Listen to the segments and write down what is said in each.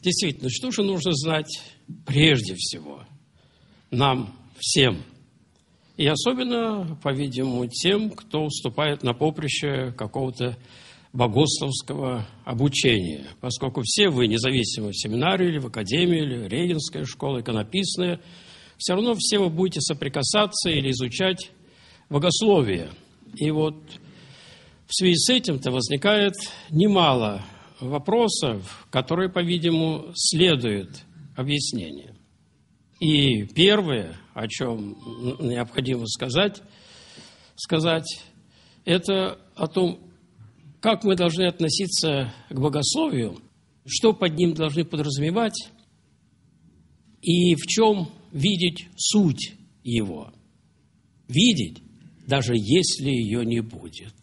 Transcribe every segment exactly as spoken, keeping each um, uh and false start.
Действительно, что же нужно знать прежде всего нам всем? И особенно, по-видимому, тем, кто вступает на поприще какого-то богословского обучения. Поскольку все вы, независимо в семинарии или в академии, или регенская школа, иконописная, все равно все вы будете соприкасаться или изучать богословие. И вот в связи с этим-то возникает немало вопросов, которые, по-видимому, следует объяснению. И первое, о чем необходимо сказать, сказать, это о том, как мы должны относиться к богословию, что под ним должны подразумевать и в чем видеть суть его. Видеть, даже если ее не будет.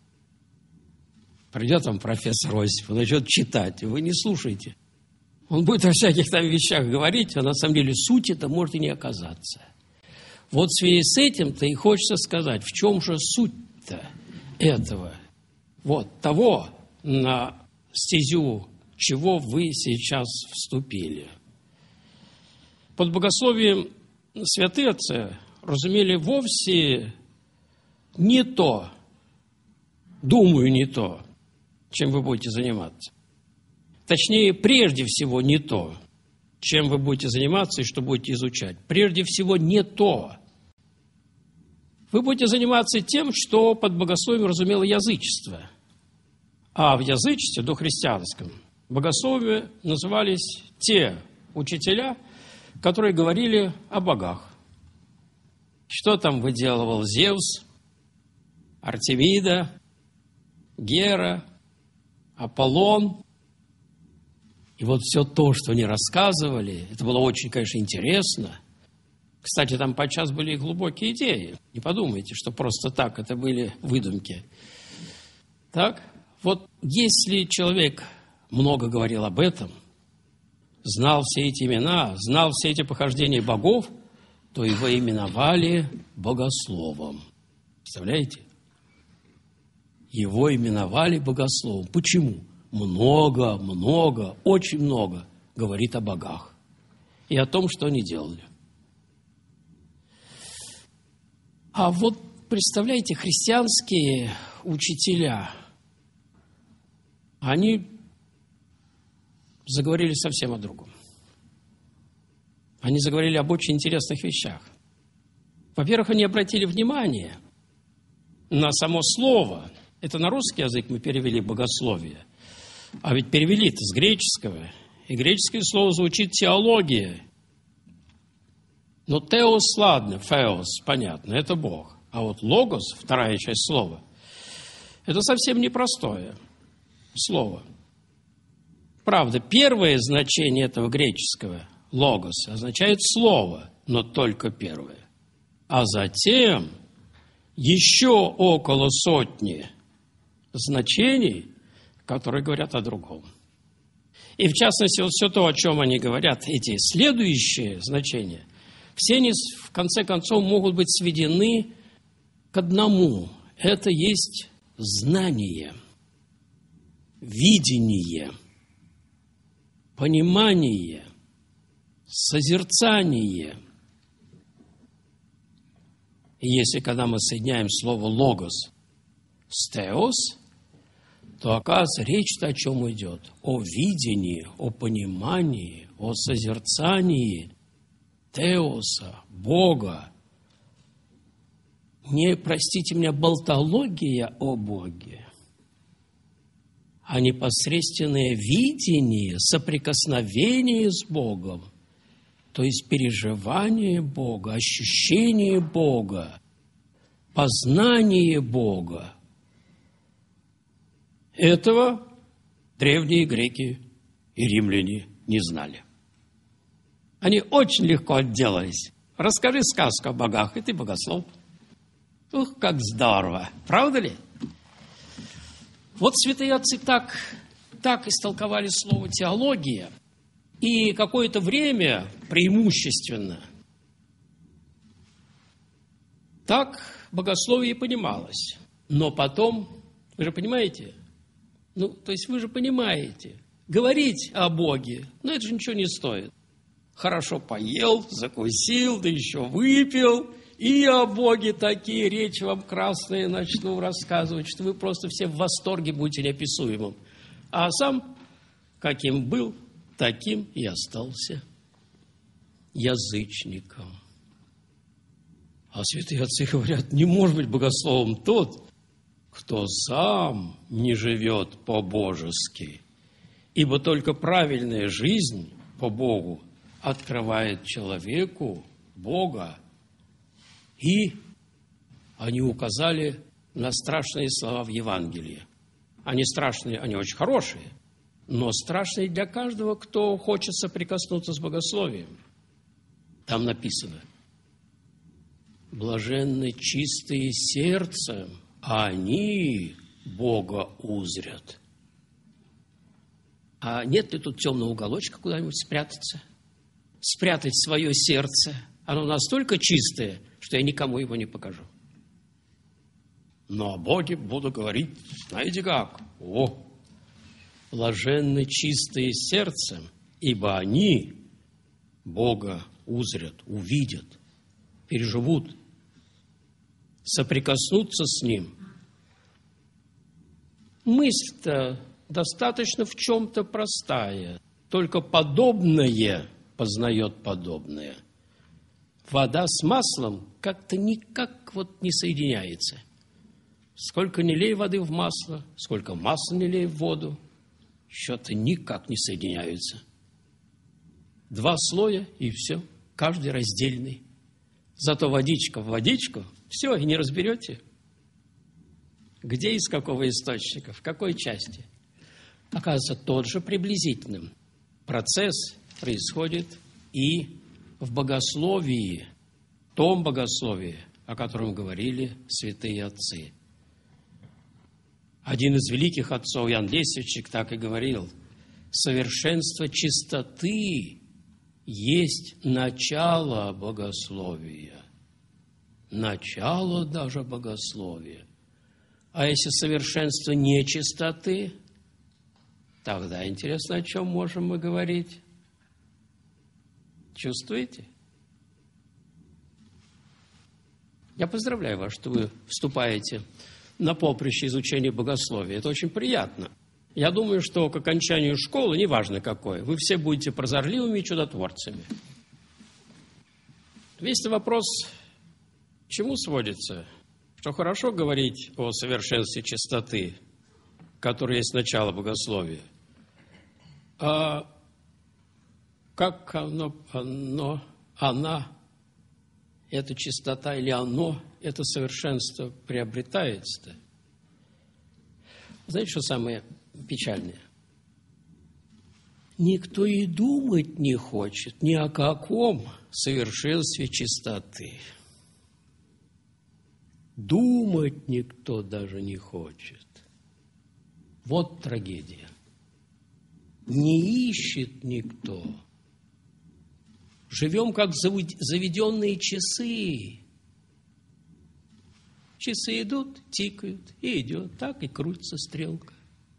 Придет вам профессор Осипов, начнет читать, и вы не слушаете. Он будет о всяких там вещах говорить, а на самом деле суть это может и не оказаться. Вот в связи с этим-то и хочется сказать, в чем же суть-то этого, вот того, на стезю, чего вы сейчас вступили. Под богословием святые отцы разумели вовсе не то, думаю, не то, чем вы будете заниматься. Точнее, прежде всего не то, чем вы будете заниматься и что будете изучать. Прежде всего не то. Вы будете заниматься тем, что под богословием разумело язычество. А в язычестве, дохристианском, богословие назывались те учителя, которые говорили о богах. Что там выделывал Зевс, Артемида, Гера, Аполлон. И вот все то, что они рассказывали, это было очень, конечно, интересно. Кстати, там подчас были и глубокие идеи. Не подумайте, что просто так это были выдумки. Так, вот если человек много говорил об этом, знал все эти имена, знал все эти похождения богов, то его именовали богословом. Представляете? Его именовали богословом. Почему? Много, много, очень много говорит о богах и о том, что они делали. А вот, представляете, христианские учителя, они заговорили совсем о другом. Они заговорили об очень интересных вещах. Во-первых, они обратили внимание на само слово. Это на русский язык мы перевели богословие. А ведь перевели-то с греческого. И греческое слово звучит теология. Но теос, ладно, феос, понятно, это Бог. А вот логос, вторая часть слова, это совсем непростое слово. Правда, первое значение этого греческого логос означает слово, но только первое. А затем еще около сотни значений, которые говорят о другом. И в частности, вот все то, о чем они говорят, эти следующие значения, все они в конце концов могут быть сведены к одному. Это есть знание, видение, понимание, созерцание. И если когда мы соединяем слово «логос» с «теос», то, оказывается, речь-то о чем идет? О видении, о понимании, о созерцании Теоса, Бога. Не, простите меня, болтология о Боге, а непосредственное видение, соприкосновение с Богом, то есть переживание Бога, ощущение Бога, познание Бога. Этого древние греки и римляне не знали. Они очень легко отделались. Расскажи сказку о богах, и ты богослов. Ух, как здорово! Правда ли? Вот святые отцы так, так истолковали слово «теология», и какое-то время преимущественно так богословие и понималось. Но потом, вы же понимаете, ну, то есть вы же понимаете, говорить о Боге, но это же ничего не стоит. Хорошо поел, закусил, да еще выпил, и о Боге такие речи вам красные начну рассказывать, что вы просто все в восторге будете неописуемым. А сам, каким был, таким и остался язычником. А святые отцы говорят, не может быть богословом тот, кто сам не живет по-божески, ибо только правильная жизнь по Богу открывает человеку Бога. И они указали на страшные слова в Евангелии. Они страшные, они очень хорошие, но страшные для каждого, кто хочет соприкоснуться с богословием. Там написано: блаженны чистые сердцем, а они Бога узрят. А нет ли тут темного уголочка куда-нибудь спрятаться? Спрятать свое сердце. Оно настолько чистое, что я никому его не покажу. Но о Боге буду говорить, знаете как? О, блаженны чистые сердцем, ибо они Бога узрят, увидят, переживут, соприкоснуться с Ним. Мысль-то достаточно в чем-то простая, только подобное познает подобное. Вода с маслом как-то никак вот не соединяется. Сколько не лей воды в масло, сколько масла не лей в воду, что-то никак не соединяются. Два слоя и все, каждый раздельный. Зато водичка в водичку, все, и не разберете, где из какого источника, в какой части. Оказывается, тот же приблизительным процесс происходит и в богословии, том богословии, о котором говорили святые отцы. Один из великих отцов, Иоанн Лесвичек, так и говорил: совершенство чистоты есть начало богословия. Начало даже богословия. А если совершенство нечистоты, тогда интересно, о чем можем мы говорить? Чувствуете? Я поздравляю вас, что вы вступаете на поприще изучения богословия. Это очень приятно. Я думаю, что к окончанию школы, неважно какой, вы все будете прозорливыми и чудотворцами. Весь вопрос к чему сводится? Что хорошо говорить о совершенстве чистоты, которая есть начало богословия. А как оно, оно, она, эта чистота или оно, это совершенство приобретается-то? Знаете, что самое печальное? Никто и думать не хочет ни о каком совершенстве чистоты. Думать никто даже не хочет. Вот трагедия. Не ищет никто. Живем как заведенные часы. Часы идут, тикают, и идет, так и крутится стрелка.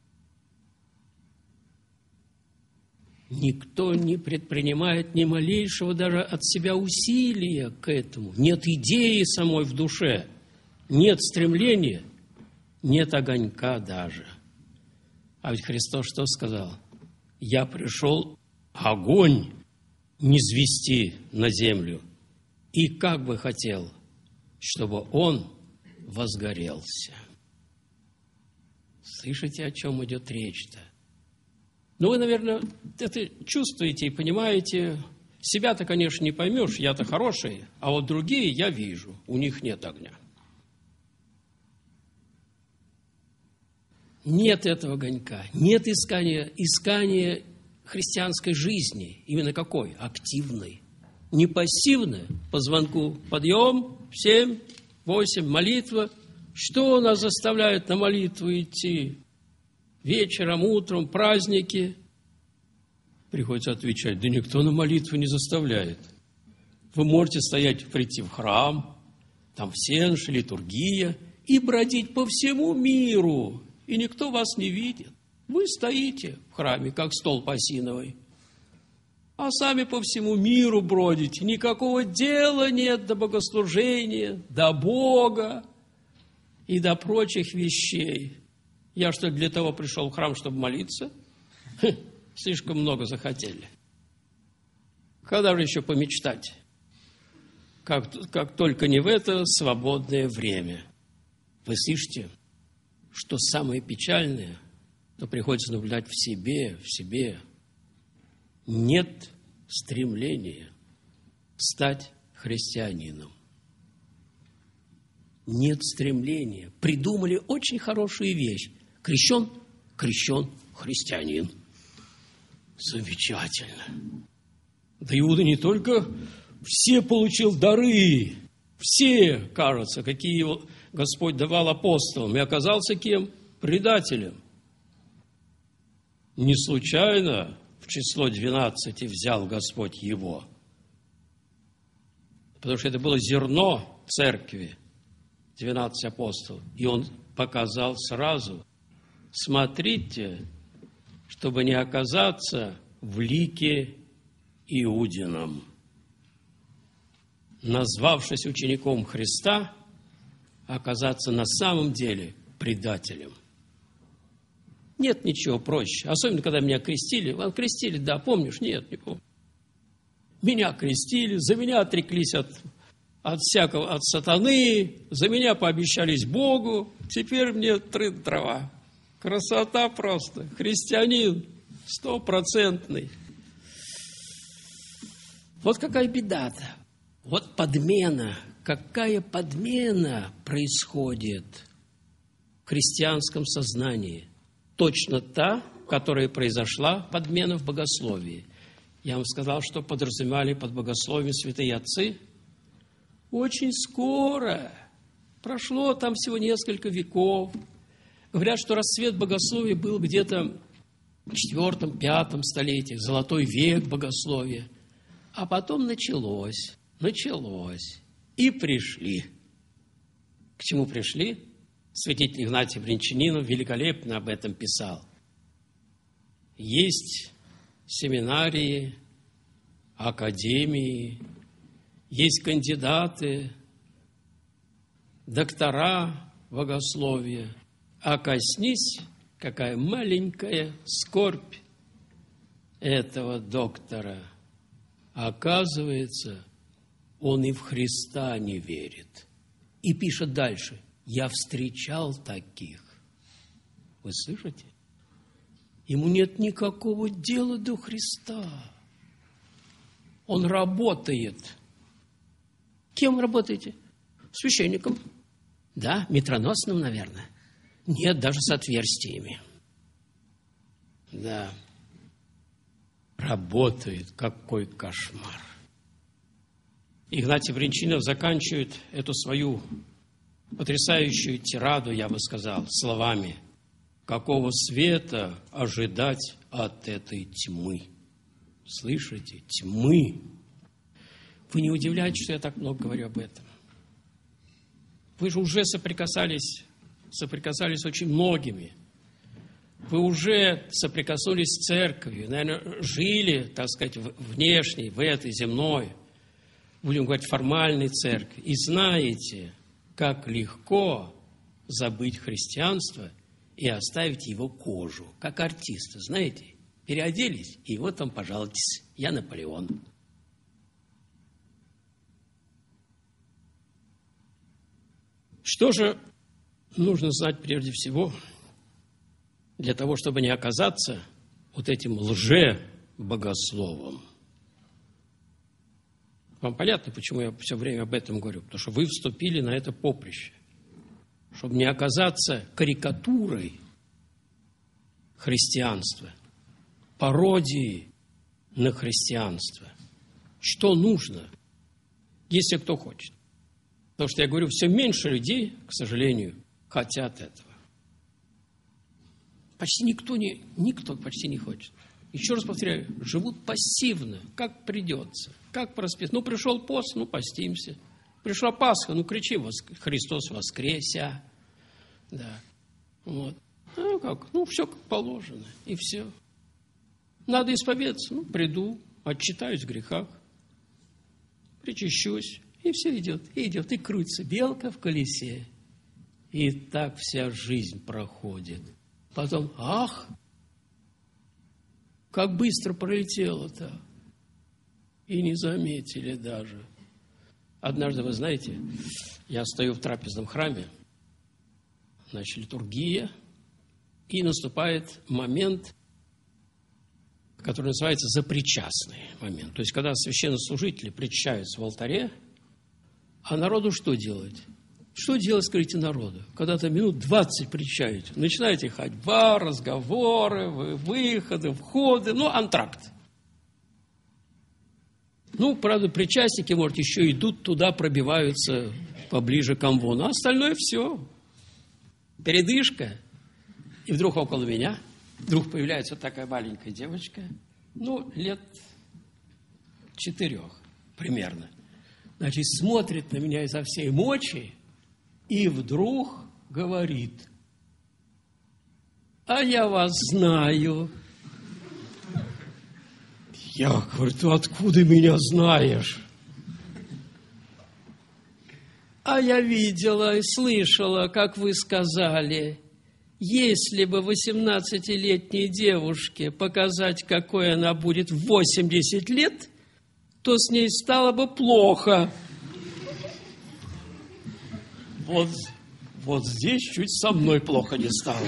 Никто не предпринимает ни малейшего даже от себя усилия к этому. Нет идеи самой в душе, нет стремления, нет огонька даже. А ведь Христос что сказал? Я пришел огонь низвести на землю, и как бы хотел, чтобы он возгорелся. Слышите, о чем идет речь-то? Ну, вы, наверное, это чувствуете и понимаете. Себя-то, конечно, не поймешь, я-то хороший, а вот другие я вижу, у них нет огня. Нет этого огонька, нет искания, искания христианской жизни. Именно какой? Активной. Не пассивной. По звонку подъем, в семь, восемь, молитва. Что нас заставляет на молитву идти? Вечером, утром, праздники. Приходится отвечать, да никто на молитву не заставляет. Вы можете стоять, прийти в храм, там всенощи, литургия, и бродить по всему миру, и никто вас не видит. Вы стоите в храме, как столб осиновый, а сами по всему миру бродите. Никакого дела нет до богослужения, до Бога и до прочих вещей. Я что, для того пришел в храм, чтобы молиться? Хм, слишком много захотели. Когда же еще помечтать? Как, как только не в это свободное время. Вы слышите, что самое печальное, то приходится наблюдать в себе, в себе. Нет стремления стать христианином. Нет стремления. Придумали очень хорошую вещь. Крещен, крещен христианин. Замечательно. Да Иуда не только все получил дары, все, кажется, какие Господь давал апостолам, и оказался кем? Предателем. Не случайно в число двенадцати взял Господь его, потому что это было зерно церкви, двенадцать апостолов, и он показал сразу: смотрите, чтобы не оказаться в лике Иудином. Назвавшись учеником Христа, оказаться на самом деле предателем. Нет ничего проще. Особенно, когда меня крестили. Вам крестили, да, помнишь? Нет, не помню. Меня крестили, за меня отреклись от, от всякого, от сатаны, за меня пообещались Богу. Теперь мне трын трава. Красота просто. Христианин стопроцентный. Вот какая беда-то. Вот подмена. Какая подмена происходит в христианском сознании. Точно та, которая произошла, подмена в богословии. Я вам сказал, что подразумевали под богословием святые отцы. Очень скоро. Прошло там всего несколько веков. Говорят, что расцвет богословия был где-то в четвёртом-пятом столетии, золотой век богословия. А потом началось, началось. И пришли. К чему пришли? Святитель Игнатий Брянчанинов великолепно об этом писал. Есть семинарии, академии, есть кандидаты, доктора богословия. А коснись, какая маленькая скорбь этого доктора. Оказывается, он и в Христа не верит. И пишет дальше. Я встречал таких. Вы слышите? Ему нет никакого дела до Христа. Он работает. Кем работаете? Священником. Да, метроносным, наверное. Нет, даже с отверстиями. Да. Работает. Какой кошмар. Игнатий Брянчанинов заканчивает эту свою потрясающую тираду, я бы сказал, словами: какого света ожидать от этой тьмы? Слышите? Тьмы. Вы не удивляетесь, что я так много говорю об этом? Вы же уже соприкасались, соприкасались с очень многими. Вы уже соприкоснулись с церковью, наверное, жили, так сказать, внешней, в этой земной, будем говорить, формальной церкви, и знаете, как легко забыть христианство и оставить его кожу, как артисты, знаете, переоделись, и вот вам, пожалуйтесь, я Наполеон. Что же нужно знать прежде всего для того, чтобы не оказаться вот этим лже-богословом? Вам понятно, почему я все время об этом говорю? Потому что вы вступили на это поприще. Чтобы не оказаться карикатурой христианства, пародией на христианство. Что нужно, если кто хочет? Потому что я говорю, все меньше людей, к сожалению, хотят этого. Почти никто не, никто почти не хочет. Еще раз повторяю, живут пассивно, как придется, как проспит. Ну, пришел пост, ну, постимся. Пришла Пасха, ну, кричи, Христос воскресе. Да. Вот. А Ну как? Ну, все как положено, и все. Надо исповедаться. Ну, приду, отчитаюсь в грехах, причащусь, и все идет, и идет, и крутится белка в колесе. И так вся жизнь проходит. Потом, ах, как быстро пролетело-то. И не заметили даже. Однажды, вы знаете, я стою в трапезном храме, значит, литургия, и наступает момент, который называется запричастный момент. То есть, когда священнослужители причащаются в алтаре, а народу что делать? Что делать, скажите, народу? Когда-то минут двадцать причащаете, начинаете ходьба, разговоры, выходы, входы, ну, антракт. Ну, правда, причастники, может, еще идут туда, пробиваются поближе к амвону, а остальное все. Передышка. И вдруг около меня, вдруг появляется вот такая маленькая девочка, ну, лет четырех примерно. Значит, смотрит на меня изо всей мочи и вдруг говорит: а я вас знаю. Я говорю: ты откуда меня знаешь? А я видела и слышала, как вы сказали, если бы восемнадцатилетней девушке показать, какой она будет в восемьдесят лет, то с ней стало бы плохо. Вот, вот здесь чуть со мной плохо не стало.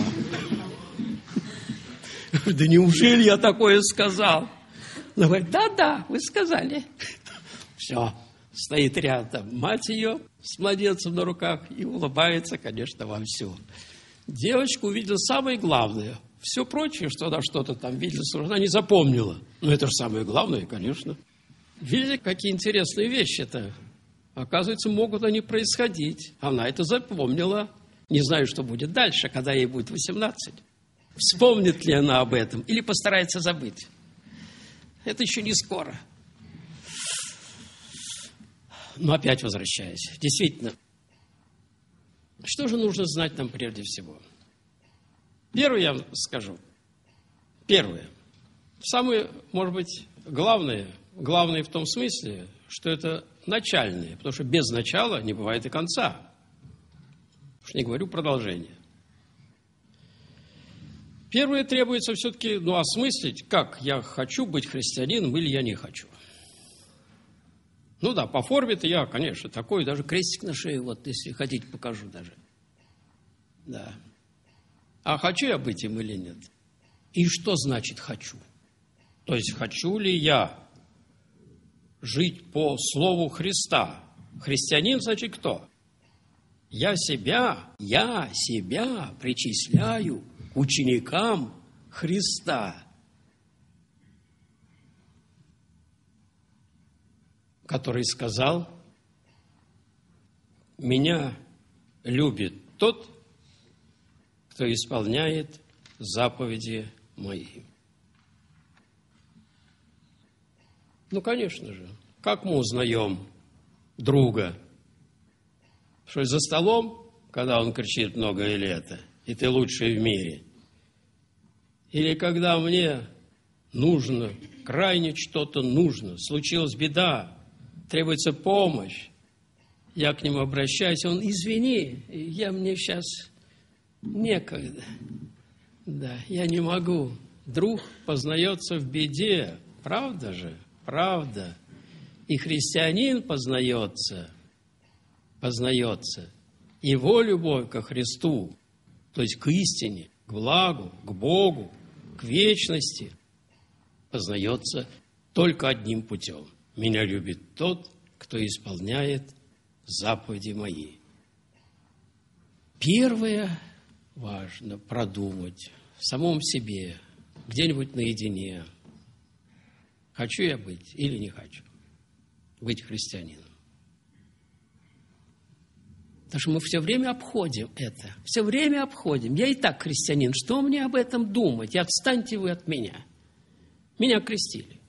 Да неужели я такое сказал? Она говорит: да-да, вы сказали. Все, стоит рядом мать ее с младенцем на руках и улыбается, конечно, во всю. Девочка увидела самое главное. Все прочее, что она что-то там видела, она не запомнила. Но это же самое главное, конечно. Видите, какие интересные вещи-то, оказывается, могут они происходить. Она это запомнила. Не знаю, что будет дальше, когда ей будет восемнадцать. Вспомнит ли она об этом или постарается забыть. Это еще не скоро. Но опять возвращаясь. Действительно, что же нужно знать нам прежде всего? Первое я вам скажу. Первое. Самое, может быть, главное, главное в том смысле, что это начальное, потому что без начала не бывает и конца. Уж не говорю продолжение. Первое требуется все-таки, ну, осмыслить, как я хочу быть христианином или я не хочу. Ну да, по форме-то я, конечно, такой, даже крестик на шее, вот, если хотите, покажу даже. Да. А хочу я быть им или нет? И что значит «хочу»? То есть, хочу ли я жить по слову Христа? Христианин, значит, кто? Я себя, я себя причисляю к ученикам Христа, который сказал: меня любит тот, кто исполняет заповеди мои. Ну, конечно же, как мы узнаем друга? Что за столом, когда он кричит много лета, и ты лучший в мире? Или когда мне нужно, крайне что-то нужно, случилась беда, требуется помощь, я к нему обращаюсь, он: извини, я мне сейчас некогда. Да, я не могу. Друг познается в беде. Правда же? Правда. И христианин познается, познается. Его любовь ко Христу, то есть к истине, к благу, к Богу, к вечности, познается только одним путем. Меня любит тот, кто исполняет заповеди мои. Первое важно продумать в самом себе, где-нибудь наедине. Хочу я быть или не хочу быть христианином? Потому что мы все время обходим это. Все время обходим. Я и так христианин. Что мне об этом думать? И отстаньте вы от меня. Меня крестили.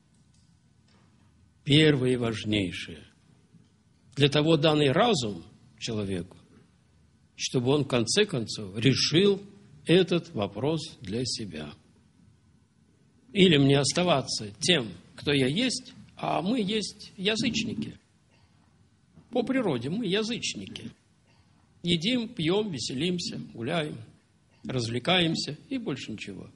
Первое и важнейшее. Для того данный разум человеку, чтобы он в конце концов решил этот вопрос для себя. Или мне оставаться тем, кто я есть, а мы есть язычники. По природе мы язычники. Едим, пьем, веселимся, гуляем, развлекаемся и больше ничего.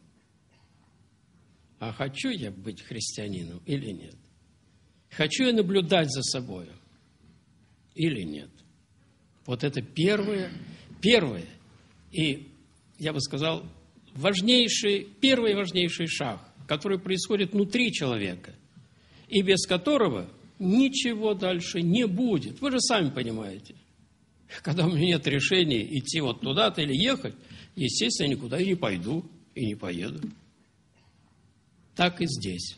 А хочу я быть христианином или нет? Хочу я наблюдать за собой или нет? Вот это первое, первое и, я бы сказал, важнейший, первый важнейший шаг, который происходит внутри человека, и без которого ничего дальше не будет. Вы же сами понимаете. Когда у меня нет решения идти вот туда-то или ехать, естественно, я никуда и не пойду, и не поеду. Так и здесь.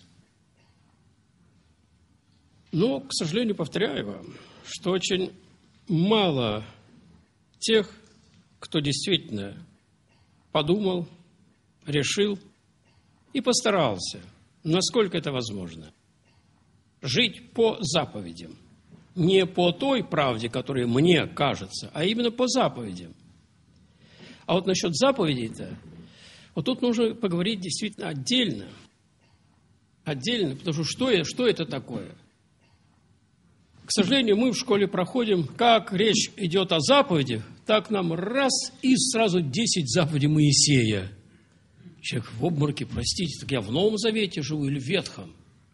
Но, к сожалению, повторяю вам, что очень мало тех, кто действительно подумал, решил и постарался, насколько это возможно, жить по заповедям. Не по той правде, которая мне кажется, а именно по заповедям. А вот насчет заповедей-то, вот тут нужно поговорить действительно отдельно. Отдельно, потому что что, что это такое? К сожалению, мы в школе проходим, как речь идет о заповедях, так нам раз и сразу десять заповедей Моисея. Человек в обмороке, простите, так я в Новом Завете живу или в Ветхом?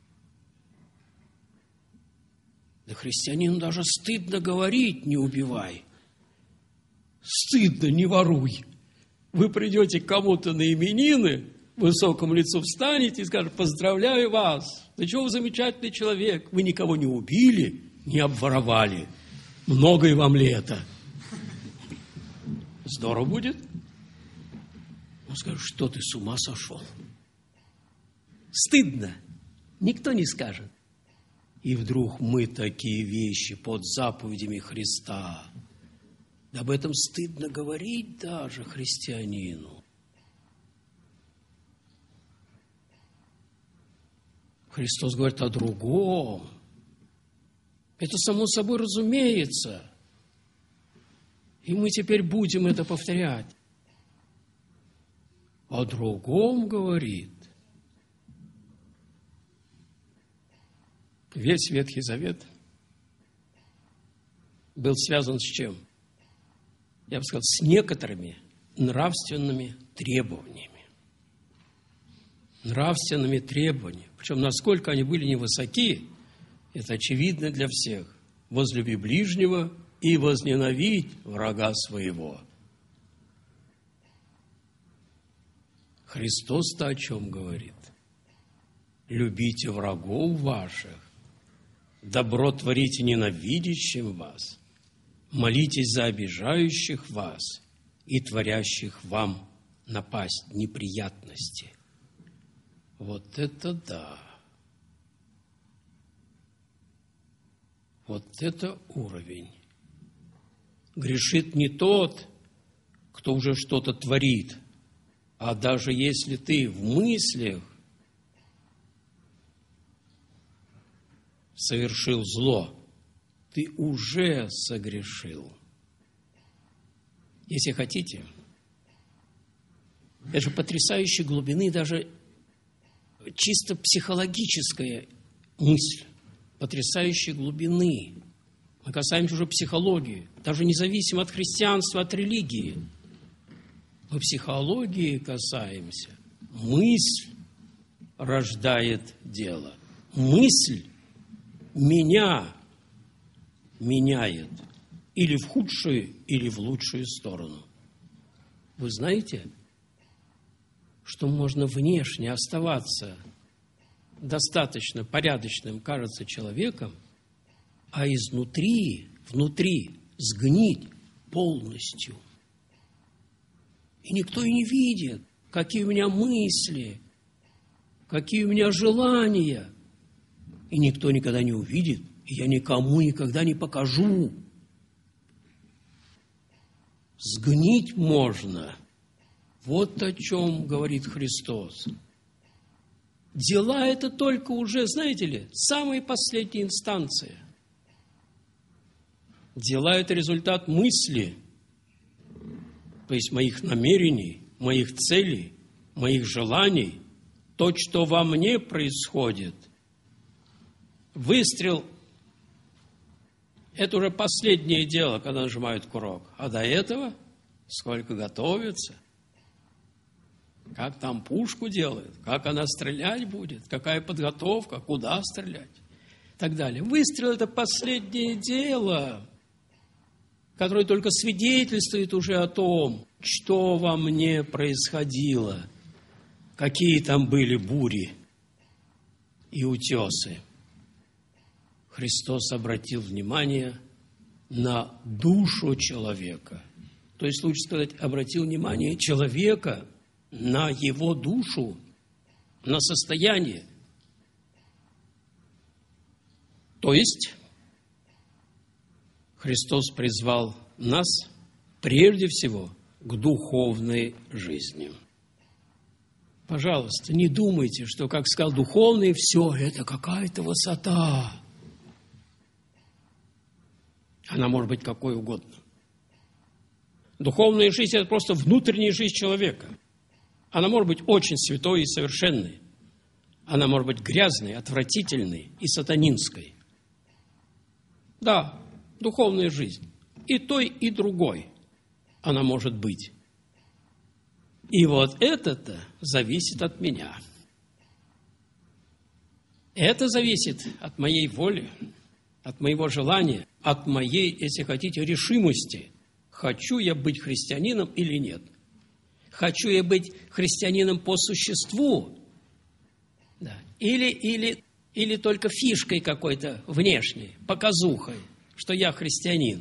Да христианину даже стыдно говорить «не убивай». Стыдно «не воруй». Вы придете к кому-то на именины, высокому лицу встанете и скажете: «Поздравляю вас! Да чего вы замечательный человек! Вы никого не убили, не обворовали. Многое вам ли это?» Здорово будет. Он скажет: «Что ты, с ума сошел?» Стыдно. Никто не скажет. И вдруг мы такие вещи под заповедями Христа. Да об этом стыдно говорить даже христианину. Христос говорит о другом. Это само собой разумеется. И мы теперь будем это повторять. О другом говорит. Весь Ветхий Завет был связан с чем? Я бы сказал, с некоторыми нравственными требованиями. Нравственными требованиями. Причем, насколько они были невысоки, это очевидно для всех. Возлюби ближнего и возненавидь врага своего. Христос-то о чем говорит? Любите врагов ваших, добро творите ненавидящим вас, молитесь за обижающих вас и творящих вам напасть, неприятности. Вот это да! Вот это уровень. Грешит не тот, кто уже что-то творит, а даже если ты в мыслях совершил зло, ты уже согрешил. Если хотите, это же потрясающей глубины, даже чисто психологическая мысль, потрясающей глубины. Мы касаемся уже психологии, даже независимо от христианства, от религии. Мы психологии касаемся. Мысль рождает дело. Мысль меня меняет или в худшую, или в лучшую сторону. Вы знаете, что можно внешне оставаться достаточно порядочным, кажется, человеком, а изнутри, внутри сгнить полностью. И никто и не видит, какие у меня мысли, какие у меня желания. И никто никогда не увидит, и я никому никогда не покажу. Сгнить можно. Вот о чем говорит Христос. Дела – это только уже, знаете ли, самая последняя инстанция. Дела – это результат мысли, то есть моих намерений, моих целей, моих желаний, то, что во мне происходит. Выстрел – это уже последнее дело, когда нажимают курок. А до этого сколько готовится, как там пушку делают, как она стрелять будет, какая подготовка, куда стрелять и так далее. Выстрел – это последнее дело, которое только свидетельствует уже о том, что во мне происходило, какие там были бури и утесы. Христос обратил внимание на душу человека. То есть, лучше сказать, обратил внимание человека на его душу, на состояние. То есть, Христос призвал нас прежде всего к духовной жизни. Пожалуйста, не думайте, что, как сказал духовный, все это какая-то высота. Она может быть какой угодно. Духовная жизнь – это просто внутренняя жизнь человека. Она может быть очень святой и совершенной. Она может быть грязной, отвратительной и сатанинской. Да, духовная жизнь. И той, и другой она может быть. И вот это-то зависит от меня. Это зависит от моей воли, от моего желания, от моей, если хотите, решимости. Хочу я быть христианином или нет? Хочу я быть христианином по существу? Да. Или, или, или только фишкой какой-то внешней, показухой, что я христианин?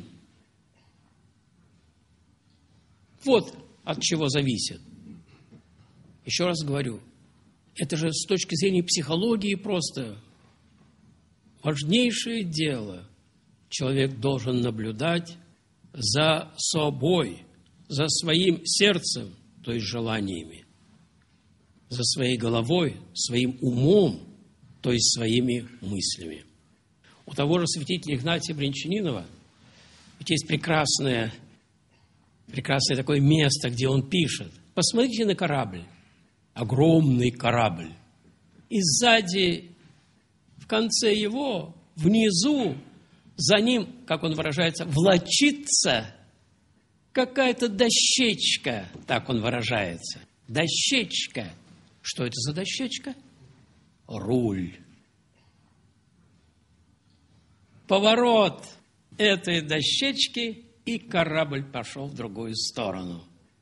Вот от чего зависит. Еще раз говорю, это же с точки зрения психологии просто важнейшее дело. Человек должен наблюдать за собой, за своим сердцем, то есть желаниями, за своей головой, своим умом, то есть своими мыслями. У того же святителя Игнатия Брянчанинова ведь есть прекрасное, прекрасное такое место, где он пишет. Посмотрите на корабль, огромный корабль, и сзади, в конце его, внизу, за ним, как он выражается, влачится какая-то дощечка, так он выражается. Дощечка. Что это за дощечка? Руль. Поворот этой дощечки, и корабль пошел в другую сторону.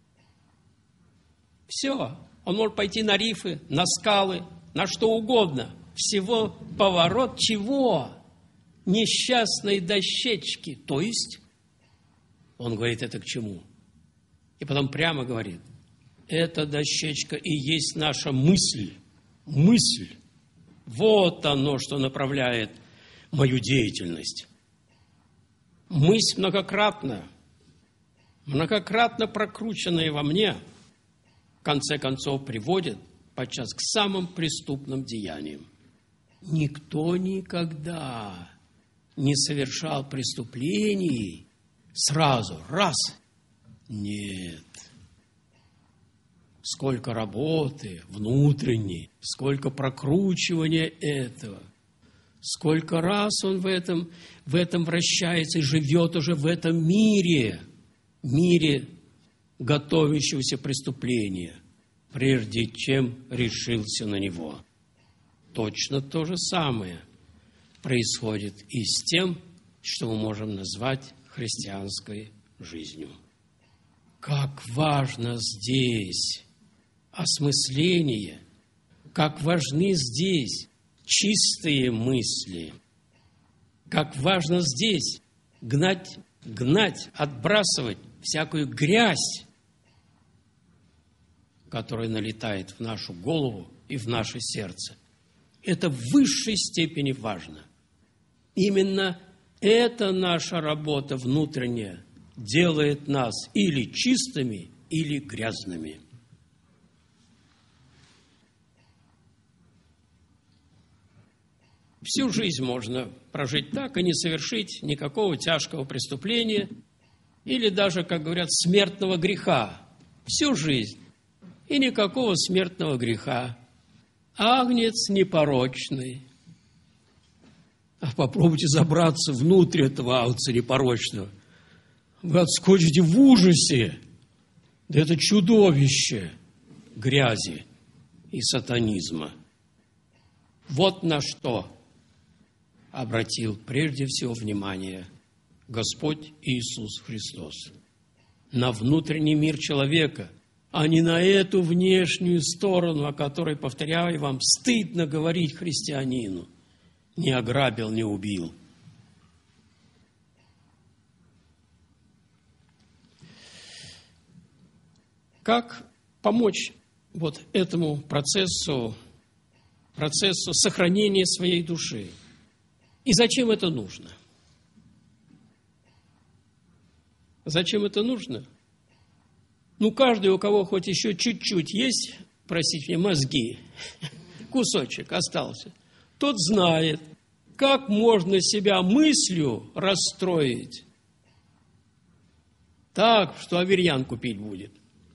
Все. Он может пойти на рифы, на скалы, на что угодно. Всего поворот чего? Несчастной дощечки. То есть, он говорит, это к чему? И потом прямо говорит, эта дощечка и есть наша мысль. Мысль. Вот оно, что направляет мою деятельность. Мысль многократно, многократно прокрученная во мне, в конце концов приводит подчас к самым преступным деяниям. Никто никогда не совершал преступлений сразу, раз. Нет. Сколько работы внутренней, сколько прокручивания этого, сколько раз он в этом, в этом вращается и живет уже в этом мире, мире готовящегося преступления, прежде чем решился на него. Точно то же самое происходит и с тем, что мы можем назвать христианской жизнью. Как важно здесь осмысление, как важны здесь чистые мысли, как важно здесь гнать, гнать, отбрасывать всякую грязь, которая налетает в нашу голову и в наше сердце. Это в высшей степени важно. Именно эта наша работа внутренняя делает нас или чистыми, или грязными. Всю жизнь можно прожить так и не совершить никакого тяжкого преступления или даже, как говорят, смертного греха. Всю жизнь. и никакого смертного греха. Агнец непорочный. А попробуйте забраться внутрь этого агнца непорочного. Вы отскочите в ужасе. Да это чудовище грязи и сатанизма. Вот на что обратил прежде всего внимание Господь Иисус Христос. На внутренний мир человека, а не на эту внешнюю сторону, о которой, повторяю вам, стыдно говорить христианину. Не ограбил, не убил. Как помочь вот этому процессу, процессу сохранения своей души? И зачем это нужно? Зачем это нужно? Ну, каждый, у кого хоть еще чуть-чуть есть, простите меня, мозги, кусочек остался, тот знает, как можно себя мыслью расстроить так, что аверьян купить будет.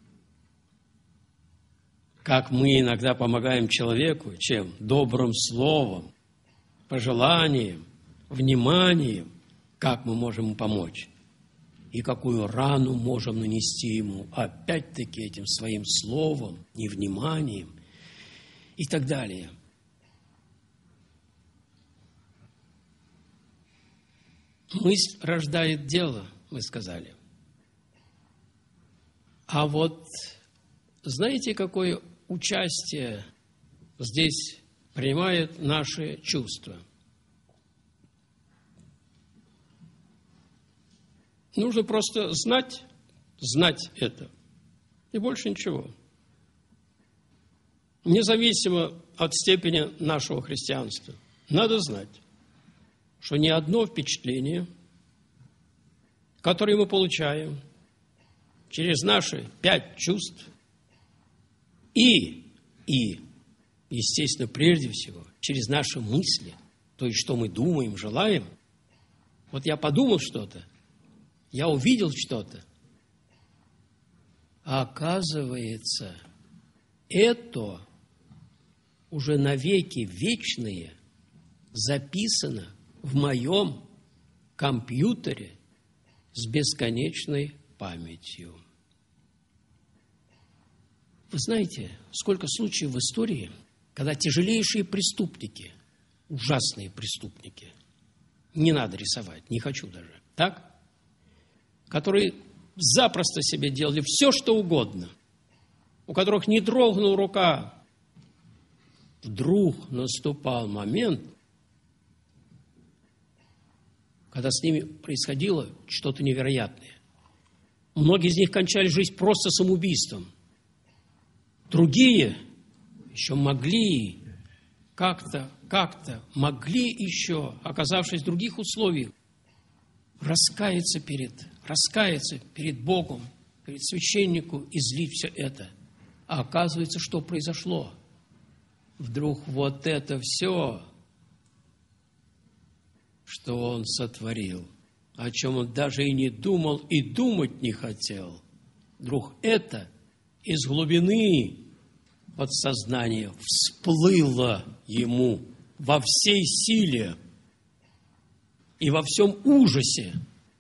Как мы иногда помогаем человеку, чем? Добрым словом, пожеланием, вниманием, как мы можем ему помочь. И какую рану можем нанести ему, опять-таки, этим своим словом, невниманием и так далее. Мысль рождает дело, мы сказали. А вот знаете, какое участие здесь принимает наши чувства? Нужно просто знать, знать это. И больше ничего. Независимо от степени нашего христианства. Надо знать, что ни одно впечатление, которое мы получаем через наши пять чувств, и, и, естественно, прежде всего, через наши мысли, то есть, что мы думаем, желаем. Вот я подумал что-то, я увидел что-то. А оказывается, это уже навеки вечные записано в моем компьютере с бесконечной памятью. Вы знаете, сколько случаев в истории, когда тяжелейшие преступники, ужасные преступники, не надо рисовать, не хочу даже, так? Которые запросто себе делали все, что угодно, у которых не дрогнула рука, вдруг наступал момент, когда с ними происходило что-то невероятное. Многие из них кончали жизнь просто самоубийством. Другие еще могли как-то, как-то могли еще, оказавшись в других условиях, раскаяться перед, раскаяться перед Богом, перед священником, излить все это. А оказывается, что произошло? Вдруг вот это все, что он сотворил, о чем он даже и не думал, и думать не хотел, вдруг это из глубины подсознания всплыло ему во всей силе и во всем ужасе.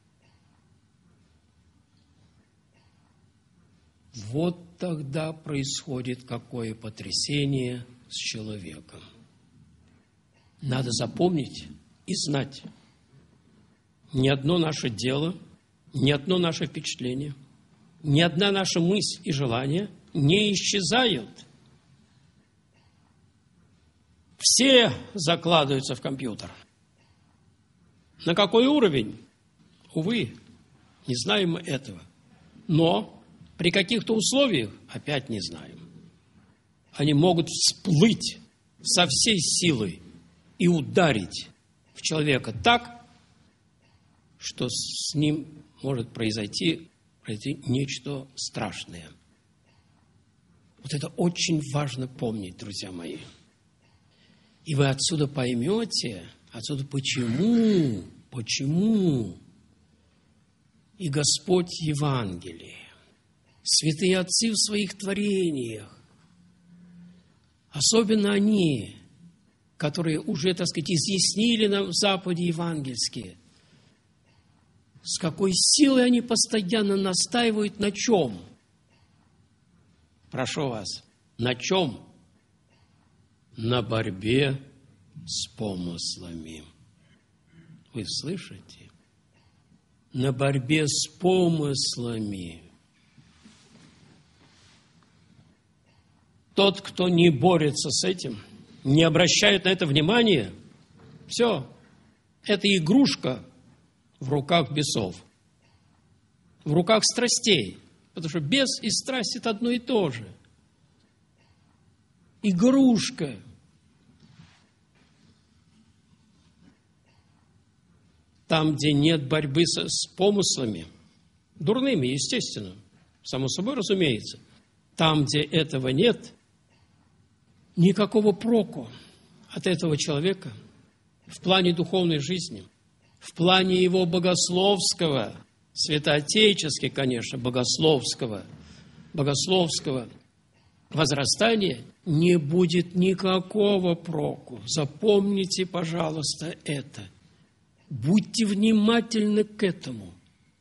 Вот тогда происходит какое потрясение с человеком. Надо запомнить и знать, ни одно наше дело, ни одно наше впечатление, ни одна наша мысль и желание не исчезают. Все закладываются в компьютер. На какой уровень? Увы, не знаем мы этого. Но при каких-то условиях опять не знаем. Они могут всплыть со всей силой и ударить в человека так, что с ним может произойти, произойти нечто страшное. Вот это очень важно помнить, друзья мои. И вы отсюда поймете, отсюда почему, почему и Господь Евангелие Святые отцы в своих творениях, особенно они, которые уже, так сказать, изъяснили нам заповеди евангельские, с какой силой они постоянно настаивают на чем? Прошу вас, на чем? На борьбе с помыслами. Вы слышите? На борьбе с помыслами. Тот, кто не борется с этим, не обращает на это внимания, все, это игрушка в руках бесов, в руках страстей, потому что бес и страсть – это одно и то же. Игрушка. Там, где нет борьбы с, с помыслами, дурными, естественно, само собой разумеется, там, где этого нет, никакого проку от этого человека в плане духовной жизни, в плане его богословского, святоотечески, конечно, богословского, богословского возрастания не будет никакого проку. Запомните, пожалуйста, это. Будьте внимательны к этому.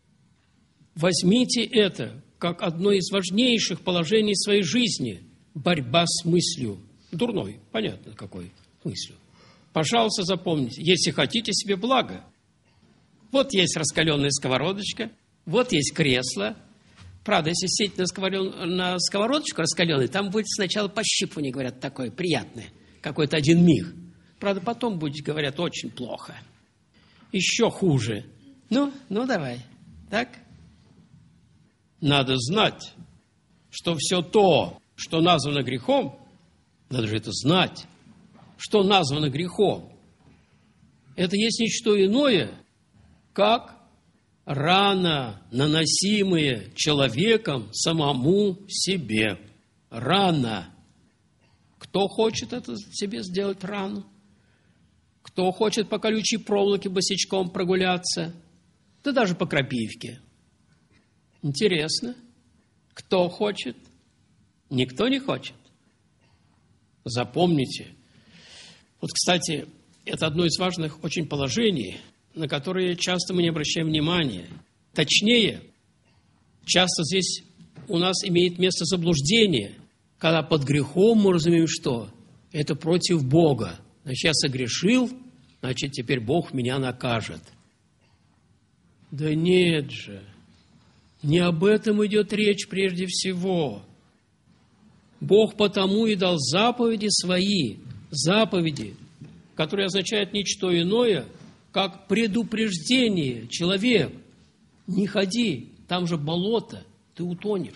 Возьмите это как одно из важнейших положений своей жизни – борьба с мыслью. Дурной, понятно, какой мыслью. Пожалуйста, запомните, если хотите себе блага, вот есть раскаленная сковородочка, вот есть кресло. Правда, если сесть на, сковорон... на сковородочку раскаленную, там будет сначала пощипывание, говорят, такое приятное, какой-то один миг. Правда, потом будет, говорят, очень плохо. Еще хуже. Ну, ну давай. Так? Надо знать, что все то, что названо грехом, надо же это знать, что названо грехом. Это есть ничто иное, как рана, наносимая человеком самому себе. Рана. Кто хочет это себе сделать рану? Кто хочет по колючей проволоке босичком прогуляться? Да даже по крапивке. Интересно. Кто хочет? Никто не хочет. Запомните. Вот, кстати, это одно из важных очень положений, на которые часто мы не обращаем внимания. Точнее, часто здесь у нас имеет место заблуждение, когда под грехом мы разумеем, что это против Бога. Значит, я согрешил, значит, теперь Бог меня накажет. Да нет же. Не об этом идет речь прежде всего. Бог потому и дал заповеди свои, заповеди, которые означают ничто иное, как предупреждение. Человек, не ходи, там же болото, ты утонешь.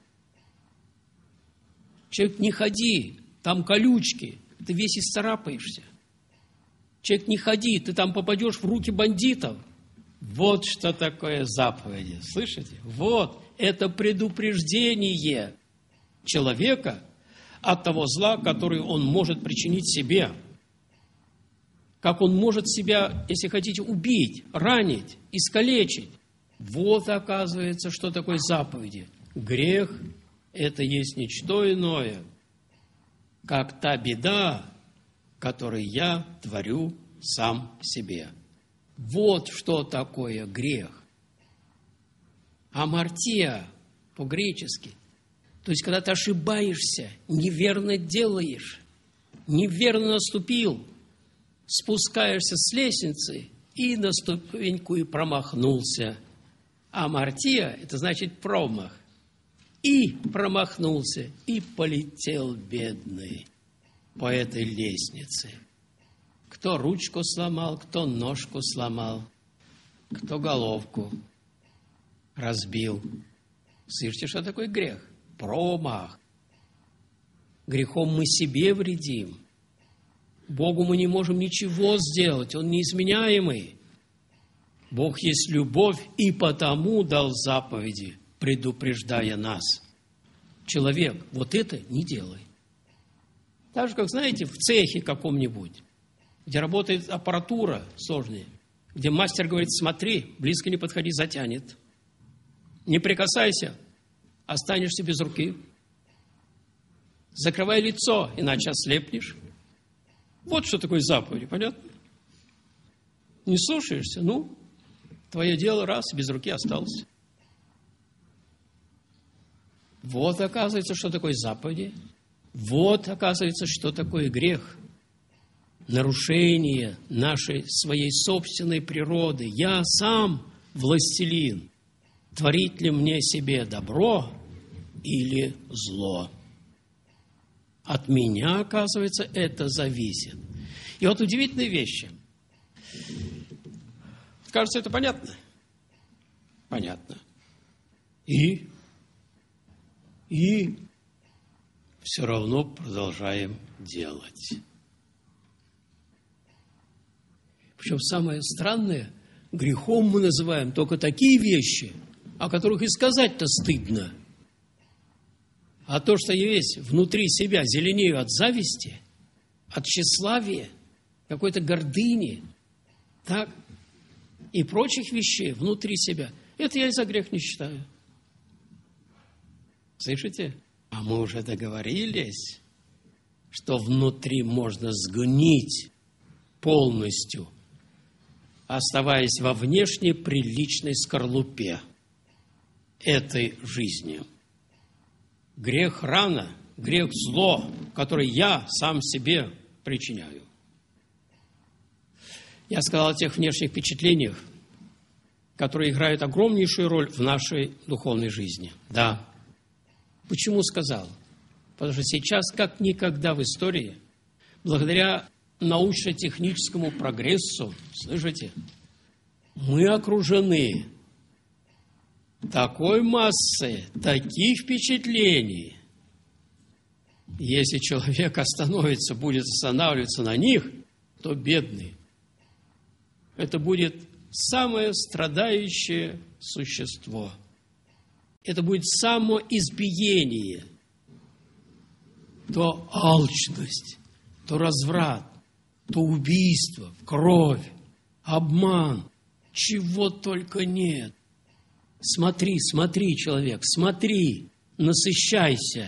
Человек, не ходи, там колючки, ты весь исцарапаешься. Человек, не ходи, ты там попадешь в руки бандитов. Вот что такое заповеди. Слышите? Вот, это предупреждение человека от того зла, который он может причинить себе. Как он может себя, если хотите, убить, ранить, искалечить. Вот, оказывается, что такое заповеди. Грех – это есть ничто иное, как та беда, которую я творю сам себе. Вот что такое грех. Амартия по-гречески. То есть, когда ты ошибаешься, неверно делаешь, неверно наступил, спускаешься с лестницы и на ступеньку и промахнулся. Амартия – это значит промах. И промахнулся, и полетел бедный по этой лестнице. Кто ручку сломал, кто ножку сломал, кто головку разбил. Слышите, что такое грех? Промах. Грехом мы себе вредим. Богу мы не можем ничего сделать, Он неизменяемый. Бог есть любовь, и потому дал заповеди, предупреждая нас. Человек, вот это не делай. Так же, как, знаете, в цехе каком-нибудь, где работает аппаратура сложная, где мастер говорит, смотри, близко не подходи, затянет. Не прикасайся, останешься без руки. Закрывай лицо, иначе ослепнешь. Вот что такое заповеди, понятно? Не слушаешься, ну, твое дело раз, без руки осталось. Вот, оказывается, что такое заповеди. Вот, оказывается, что такое грех. Нарушение нашей, своей собственной природы. Я сам властелин. Творить ли мне себе добро или зло? От меня, оказывается, это зависит. И вот удивительные вещи. Кажется, это понятно? Понятно. И? И все равно продолжаем делать. Причем самое странное, грехом мы называем только такие вещи, о которых и сказать-то стыдно. А то, что я весь внутри себя зеленею от зависти, от тщеславия, какой-то гордыни, так, и прочих вещей внутри себя, это я и за грех не считаю. Слышите? А мы уже договорились, что внутри можно сгнить полностью, оставаясь во внешней приличной скорлупе этой жизни. Грех рана, грех зло, который я сам себе причиняю. Я сказал о тех внешних впечатлениях, которые играют огромнейшую роль в нашей духовной жизни. Да. Почему сказал? Потому что сейчас, как никогда в истории, благодаря научно-техническому прогрессу, слышите, мы окружены такой массой, таких впечатлений. Если человек остановится, будет останавливаться на них, то бедный. Это будет самое страдающее существо. Это будет самоизбиение. То алчность, то разврат, то убийство, кровь, обман, чего только нет. Смотри, смотри, человек, смотри, насыщайся.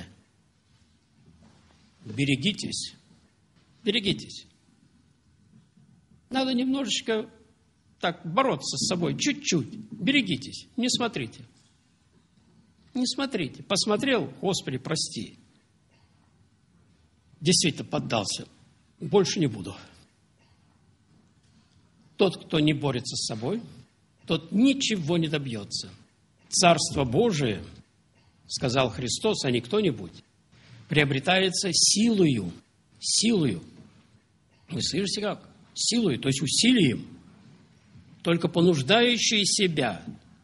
Берегитесь, берегитесь. Надо немножечко так бороться с собой, чуть-чуть. Берегитесь, не смотрите. Не смотрите. Посмотрел, Господи, прости. Действительно поддался. Больше не буду. Тот, кто не борется с собой, тот ничего не добьется. Царство Божие, сказал Христос, а не кто-нибудь, приобретается силою. Силою. Вы слышите как? Силою, то есть усилием. Только понуждающие себя,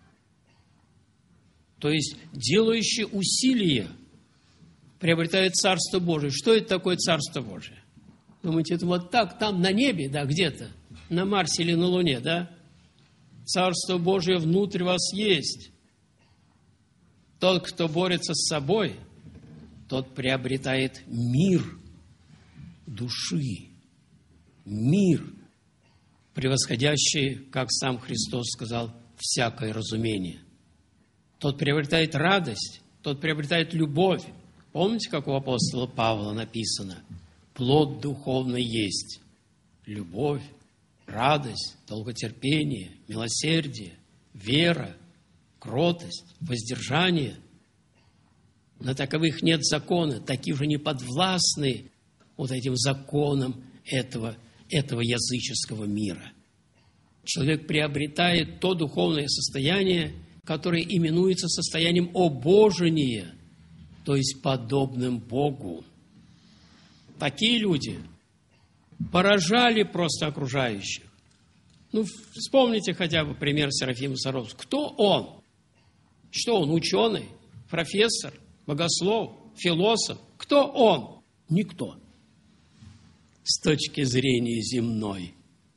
то есть делающие усилия, приобретает Царство Божие. Что это такое Царство Божие? Думаете, это вот так, там на небе, да, где-то, на Марсе или на Луне, да? Царство Божие внутрь вас есть. Тот, кто борется с собой, тот приобретает мир души, мир, превосходящий, как сам Христос сказал, всякое разумение. Тот приобретает радость, тот приобретает любовь. Помните, как у апостола Павла написано? Плод духовный есть любовь, радость, долготерпение, милосердие, вера, кротость, воздержание. На таковых нет закона, такие же не подвластны вот этим законам этого, этого языческого мира. Человек приобретает то духовное состояние, которое именуется состоянием обожения, то есть подобным Богу. Такие люди поражали просто окружающих. Ну, вспомните хотя бы пример Серафима Саровского. Кто он? Что он, ученый, профессор, богослов, философ? Кто он? Никто. С точки зрения земной.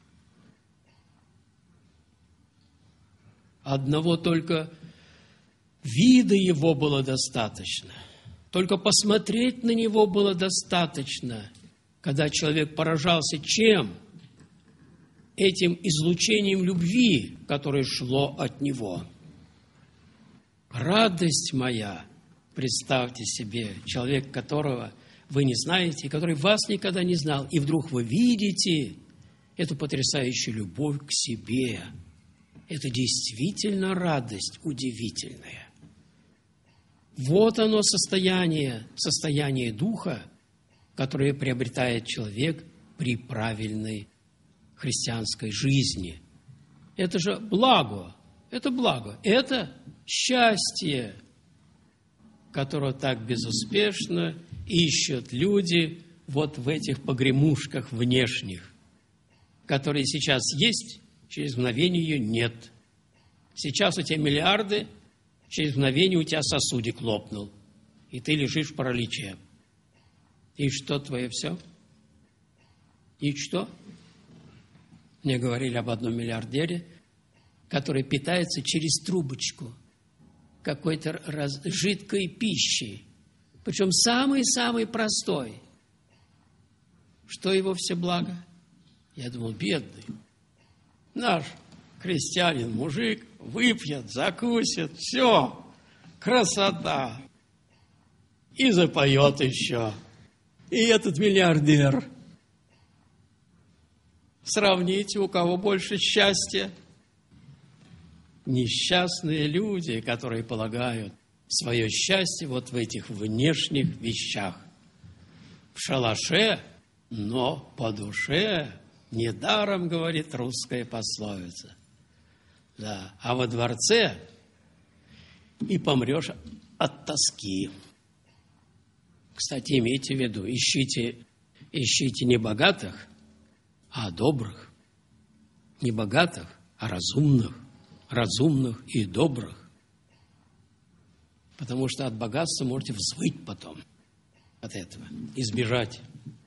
Одного только вида его было достаточно. Только посмотреть на него было достаточно, когда человек поражался чем? Этим излучением любви, которое шло от него. Радость моя, Представьте себе, человек, которого вы не знаете, который вас никогда не знал, и вдруг вы видите эту потрясающую любовь к себе. Это действительно радость удивительная. Вот оно состояние, состояние духа, которое приобретает человек при правильной христианской жизни. Это же благо, это благо, это счастье, которого так безуспешно ищут люди вот в этих погремушках внешних, которые сейчас есть, через мгновение ее нет. Сейчас у тебя миллиарды, через мгновение у тебя сосудик лопнул, и ты лежишь в параличе. И что твое все? И что? Мне говорили об одном миллиардере, который питается через трубочку какой-то раз... жидкой пищей, причем самый-самый простой. Что его все благо? Я думал, бедный. Наш крестьянин, мужик, выпьет, закусит, все, красота. И запоет еще. И этот миллиардер. Сравните, у кого больше счастья. Несчастные люди, которые полагают свое счастье вот в этих внешних вещах. В шалаше, но по душе, недаром, говорит русская пословица. Да. А во дворце и помрешь от тоски. Кстати, имейте в виду, ищите, ищите не богатых, а добрых. Не богатых, а разумных. Разумных и добрых. Потому что от богатства можете взвыть потом. От этого. Избежать.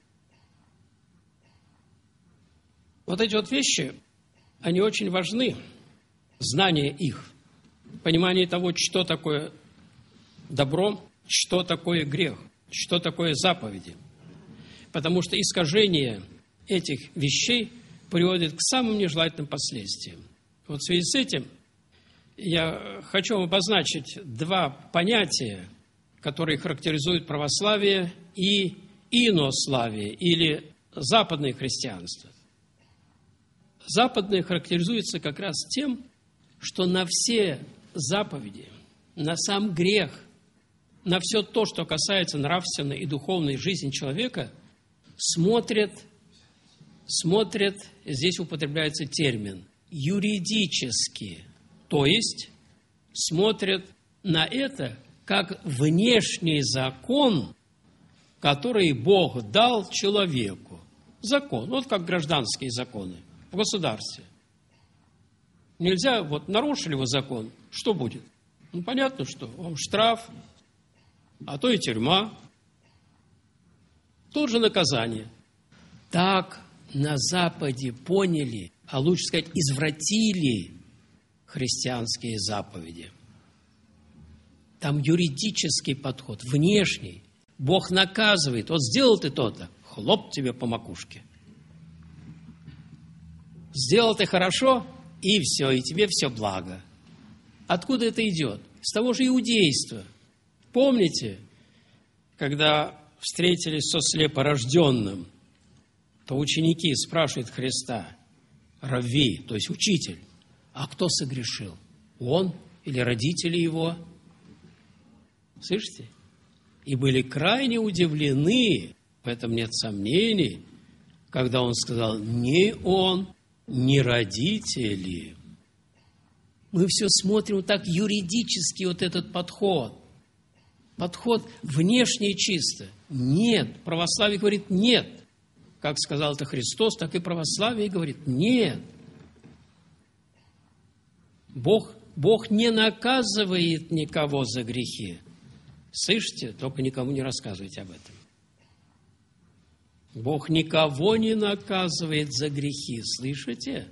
Вот эти вот вещи, они очень важны. Знание их. Понимание того, что такое добро, что такое грех, что такое заповеди. Потому что искажение этих вещей приводит к самым нежелательным последствиям. Вот в связи с этим я хочу вам обозначить два понятия, которые характеризуют православие и инославие, или западное христианство. Западное характеризуется как раз тем, что на все заповеди, на сам грех, на все то, что касается нравственной и духовной жизни человека, смотрят, смотрят, здесь употребляется термин, юридически, то есть смотрят на это как внешний закон, который Бог дал человеку. Закон, вот как гражданские законы в государстве. Нельзя, вот нарушили вы закон, что будет? Ну, понятно, что вам штраф, а то и тюрьма. Тут же наказание. Так на Западе поняли, а лучше сказать, извратили христианские заповеди. Там юридический подход, внешний. Бог наказывает. Вот сделал ты то-то, хлоп тебе по макушке. Сделал ты хорошо, и все, и тебе все благо. Откуда это идет? С того же иудейства. Помните, когда встретились со слепорожденным, то ученики спрашивают Христа, Равви, то есть учитель, а кто согрешил? Он или родители его? Слышите? И были крайне удивлены, в этом нет сомнений, когда он сказал, не он, не родители. Мы все смотрим вот так юридически, вот этот подход. Подход внешне чисто. Нет, православие говорит нет. Как сказал это Христос, так и православие говорит нет. Бог, Бог не наказывает никого за грехи. Слышите? Только никому не рассказывайте об этом. Бог никого не наказывает за грехи. Слышите?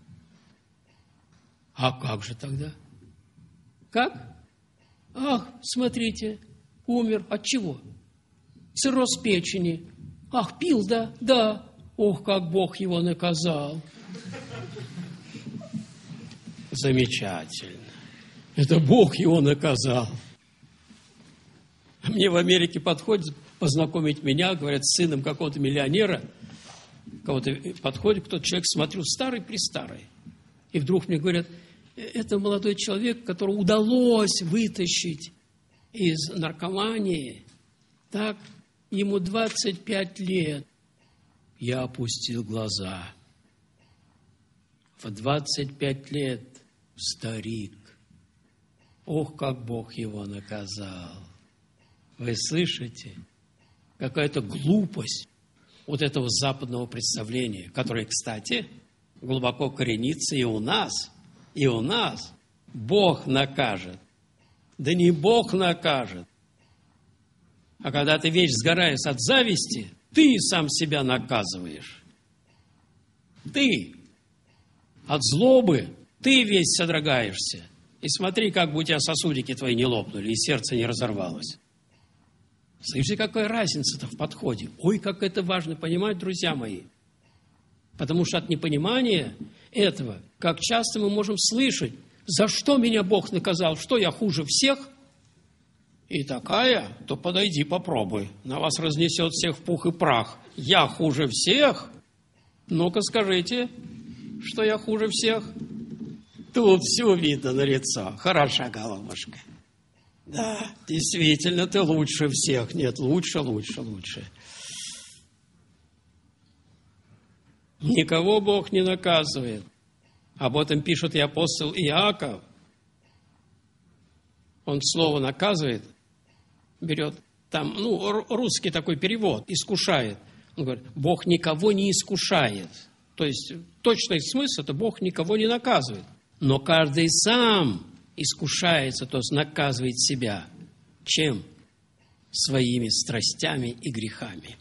А как же тогда? Как? Ах, смотрите, умер. От чего? Цирроз печени. Ах, пил, да? Да. Ох, как Бог его наказал. Замечательно. Это Бог его наказал. Мне в Америке подходит познакомить меня, говорят, с сыном какого-то миллионера, кого-то подходит кто-то человек, смотрю, старый-престарый. И вдруг мне говорят, это молодой человек, которого удалось вытащить из наркомании. Так, ему двадцать пять лет. Я опустил глаза. В двадцать пять лет старик. Ох, как Бог его наказал. Вы слышите? Какая-то глупость вот этого западного представления, которое, кстати, глубоко коренится и у нас, и у нас. Бог накажет. Да не Бог накажет. А когда ты весь сгораешь от зависти, ты сам себя наказываешь. Ты. От злобы ты весь содрогаешься. И смотри, как бы у тебя сосудики твои не лопнули, и сердце не разорвалось. Слышите, какая разница-то в подходе? Ой, как это важно понимать, друзья мои. Потому что от непонимания этого, как часто мы можем слышать, за что меня Бог наказал, что я хуже всех? И такая, то подойди, попробуй. На вас разнесет всех в пух и прах. Я хуже всех? Ну-ка скажите, что я хуже всех? Тут все видно на лицо. Хороша головушка. Да, действительно, ты лучше всех. Нет, лучше, лучше, лучше. Никого Бог не наказывает. Об этом пишет и апостол Иаков. Он слово «наказывает» берет, там, ну, русский такой перевод, «искушает». Он говорит, Бог никого не искушает. То есть, точный смысл – это Бог никого не наказывает. Но каждый сам искушается, то есть наказывает себя. Чем? Своими страстями и грехами.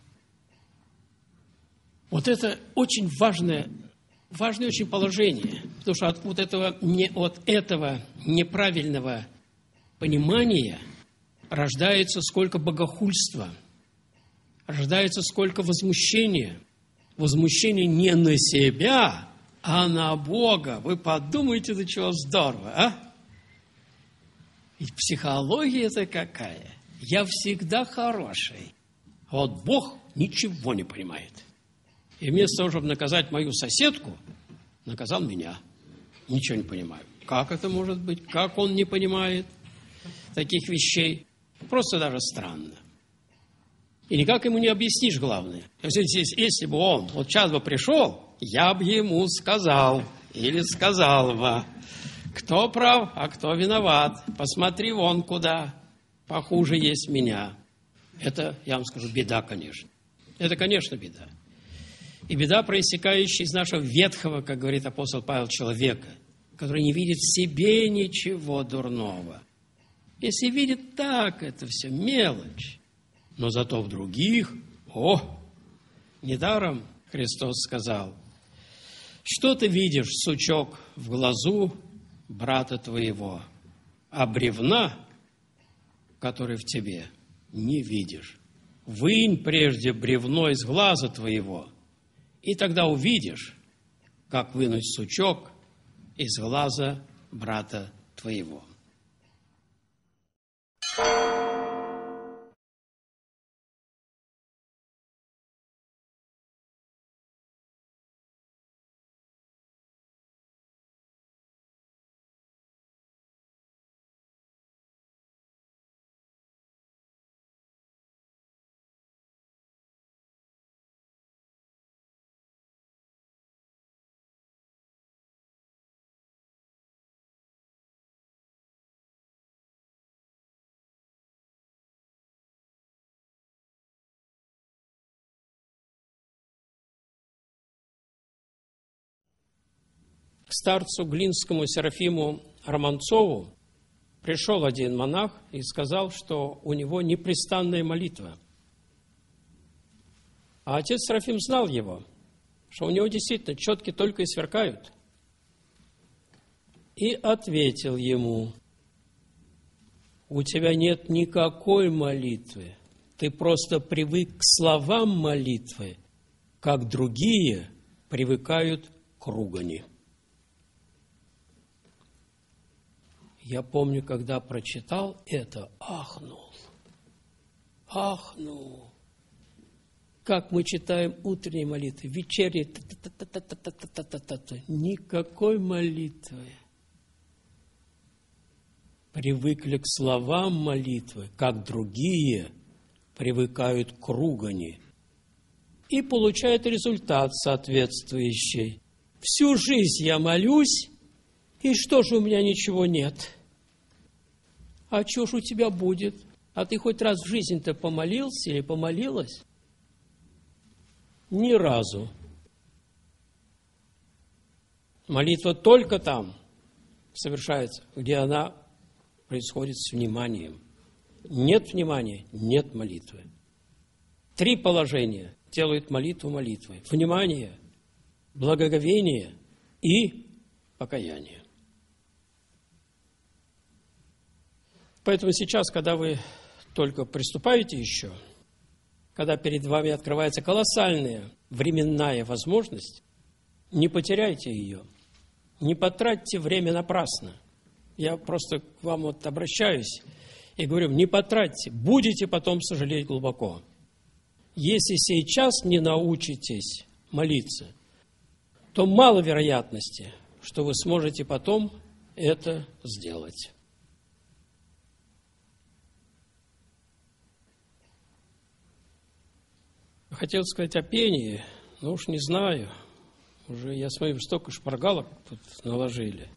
Вот это очень важное, важное очень положение. Потому что от вот этого, не, от этого неправильного понимания рождается сколько богохульства, рождается сколько возмущения. Возмущение не на себя, а на Бога. Вы подумайте, до чего здорово, а? Ведь психология-то какая. Я всегда хороший. А вот Бог ничего не понимает. И вместо того, чтобы наказать мою соседку, наказал меня. Ничего не понимаю. Как это может быть? Как он не понимает таких вещей? Просто даже странно. И никак ему не объяснишь, главное. Если, если бы он вот сейчас бы пришел, я бы ему сказал, или сказал бы, кто прав, а кто виноват. Посмотри вон куда, похуже есть меня. Это, я вам скажу, беда, конечно. Это, конечно, беда. И беда, проистекающая из нашего ветхого, как говорит апостол Павел, человека, который не видит в себе ничего дурного. Если видит так, это все мелочь. Но зато в других, о, недаром Христос сказал, что ты видишь, сучок, в глазу брата твоего, а бревна, который в тебе, не видишь. Вынь прежде бревно из глаза твоего, и тогда увидишь, как вынуть сучок из глаза брата твоего. К старцу Глинскому Серафиму Романцову пришел один монах и сказал, что у него непрестанная молитва. А отец Серафим знал его, что у него действительно четки только и сверкают. И ответил ему, у тебя нет никакой молитвы, ты просто привык к словам молитвы, как другие привыкают к ругани. Я помню, когда прочитал это, ахнул. ахнул. Как мы читаем утренние молитвы, вечерние, та-та-та-та-та-та-та-та-та. Никакой молитвы. Привыкли к словам молитвы, как другие привыкают к ругани. И получают результат соответствующий. Всю жизнь я молюсь, и что же у меня ничего нет? А что ж у тебя будет? А ты хоть раз в жизни-то помолился или помолилась? Ни разу. Молитва только там совершается, где она происходит с вниманием. Нет внимания, нет молитвы. Три положения делают молитву молитвой. Внимание, благоговение и покаяние. Поэтому сейчас, когда вы только приступаете еще, когда перед вами открывается колоссальная временная возможность, не потеряйте ее, не потратьте время напрасно. Я просто к вам вот обращаюсь и говорю, не потратьте, будете потом сожалеть глубоко. Если сейчас не научитесь молиться, то мало вероятности, что вы сможете потом это сделать. Хотел сказать о пении, но уж не знаю. Уже, я смотрю, столько шпаргалок тут наложили.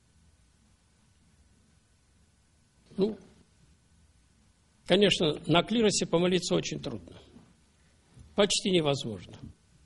Ну, конечно, на клиросе помолиться очень трудно. Почти невозможно.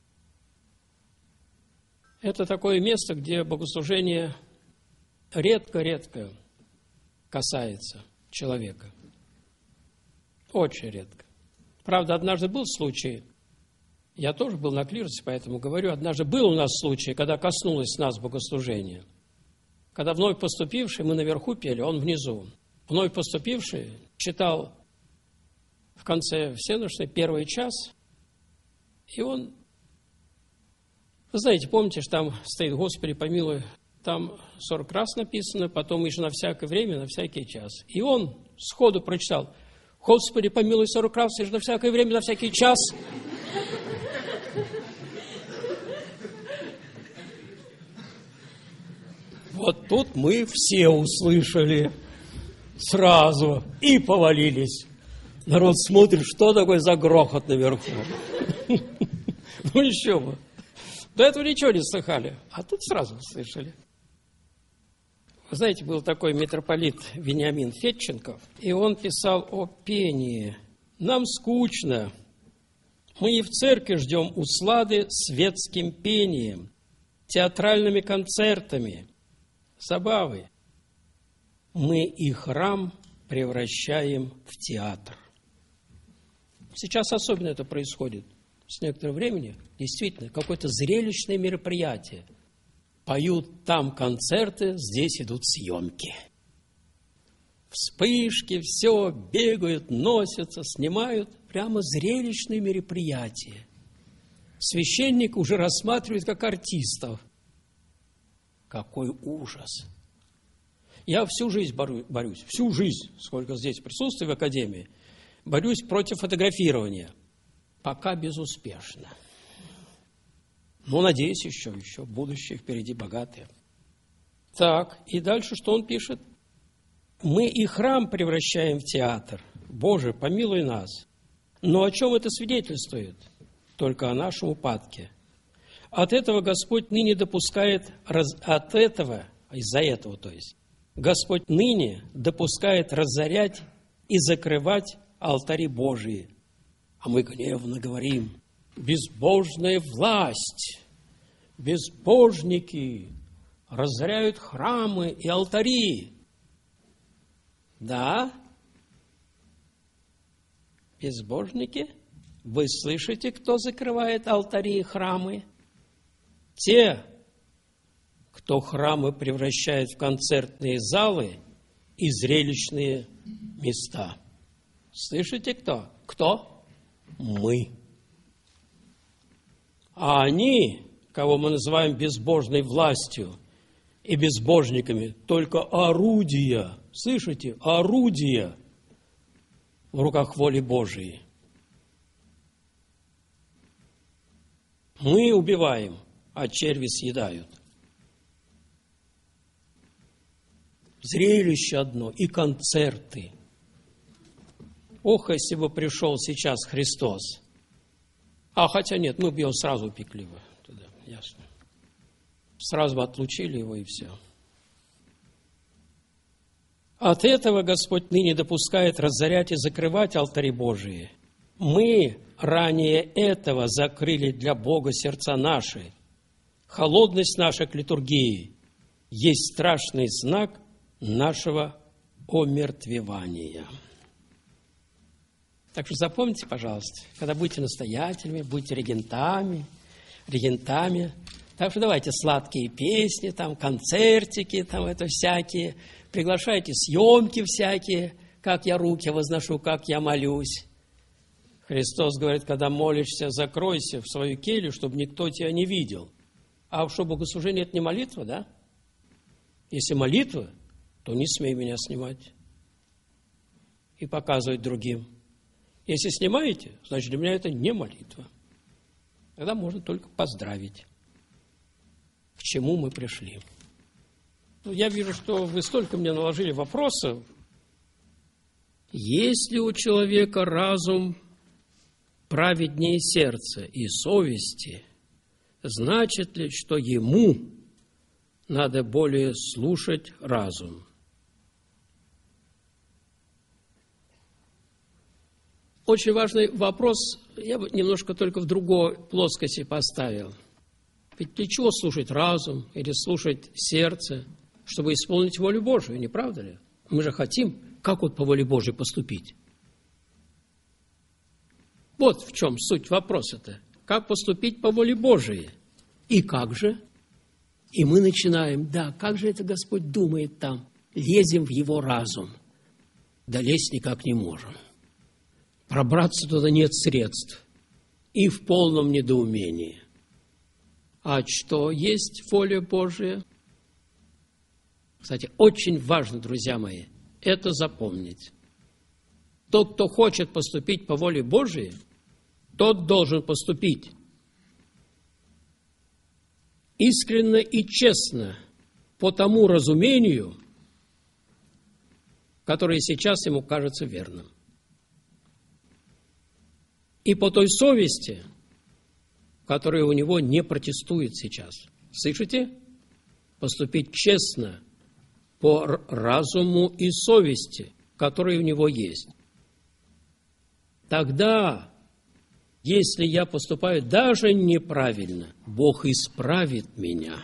Это такое место, где богослужение редко-редко касается человека. Очень редко. Правда, однажды был случай, я тоже был на клиросе, поэтому говорю, однажды был у нас случай, когда коснулось нас богослужение. Когда вновь поступивший, мы наверху пели, он внизу. Вновь поступивший читал в конце всеночной первый час, и он, вы знаете, помните, что там стоит «Господи, помилуй», там сорок раз написано, потом еще на всякое время, на всякий час. И он сходу прочитал «Господи, помилуй» сорок раз, и на всякое время, на всякий час. Вот тут мы все услышали сразу и повалились. Народ смотрит, что такое за грохот наверху. Ну еще бы. До этого ничего не слыхали, а тут сразу услышали. Вы знаете, был такой митрополит Вениамин Федченков, и он писал о пении. Нам скучно. Мы и в церкви ждем услады светским пением, театральными концертами, забавы. Мы и храм превращаем в театр. Сейчас особенно это происходит. С некоторого времени действительно какое-то зрелищное мероприятие. Поют там концерты, здесь идут съемки. Вспышки, все, бегают, носятся, снимают. Прямо зрелищные мероприятия. Священник уже рассматривает как артистов. Какой ужас! Я всю жизнь борю, борюсь, всю жизнь, сколько здесь присутствую в академии, борюсь против фотографирования. Пока безуспешно. Но, надеюсь, еще, еще будущее впереди богатое. Так, и дальше что он пишет? Мы и храм превращаем в театр. Боже, помилуй нас. Но о чем это свидетельствует? Только о нашем упадке. От этого Господь ныне допускает, раз, от этого, из-за этого, то есть, Господь ныне допускает разорять и закрывать алтари Божии. А мы гневно говорим, безбожная власть, безбожники разоряют храмы и алтари. Да? Безбожники? Вы слышите, кто закрывает алтари и храмы? Те, кто храмы превращает в концертные залы и зрелищные места. Слышите, кто? Кто? Мы. А они, кого мы называем безбожной властью и безбожниками, только орудия, слышите, орудия в руках воли Божией. Мы убиваем, а черви съедают. Зрелище одно и концерты. Ох, если бы пришел сейчас Христос. А, хотя нет, мы бы его сразу пекли бы туда, ясно. Сразу бы отлучили его и все. От этого Господь ныне допускает разорять и закрывать алтари Божии. Мы ранее этого закрыли для Бога сердца наши. Холодность наша к литургии есть страшный знак нашего омертвевания. Так что запомните, пожалуйста, когда будете настоятелями, будете регентами, регентами. Так что давайте сладкие песни, там, концертики, там это всякие. Приглашайте съемки всякие, как я руки возношу, как я молюсь. Христос говорит, когда молишься, закройся в свою келью, чтобы никто тебя не видел. А что, богослужение – это не молитва, да? Если молитва, то не смей меня снимать и показывать другим. Если снимаете, значит, для меня это не молитва. Тогда можно только поздравить, к чему мы пришли. Ну, я вижу, что вы столько мне наложили вопросов. Есть ли у человека разум праведнее сердца и совести, значит ли, что ему надо более слушать разум? Очень важный вопрос, я бы немножко только в другой плоскости поставил. Ведь для чего слушать разум или слушать сердце, чтобы исполнить волю Божию, не правда ли? Мы же хотим, как вот по воле Божией поступить. Вот в чем суть вопроса-то. Как поступить по воле Божией? И как же? И мы начинаем, да, как же это Господь думает там? Лезем в Его разум. Да лезть никак не можем. Пробраться туда нет средств. И в полном недоумении. А что есть воля Божия? Кстати, очень важно, друзья мои, это запомнить. Тот, кто хочет поступить по воле Божией, тот должен поступить искренно и честно по тому разумению, которое сейчас ему кажется верным. И по той совести, которая у него не протестует сейчас. Слышите? Поступить честно по разуму и совести, которые у него есть. Тогда, если я поступаю даже неправильно, Бог исправит меня.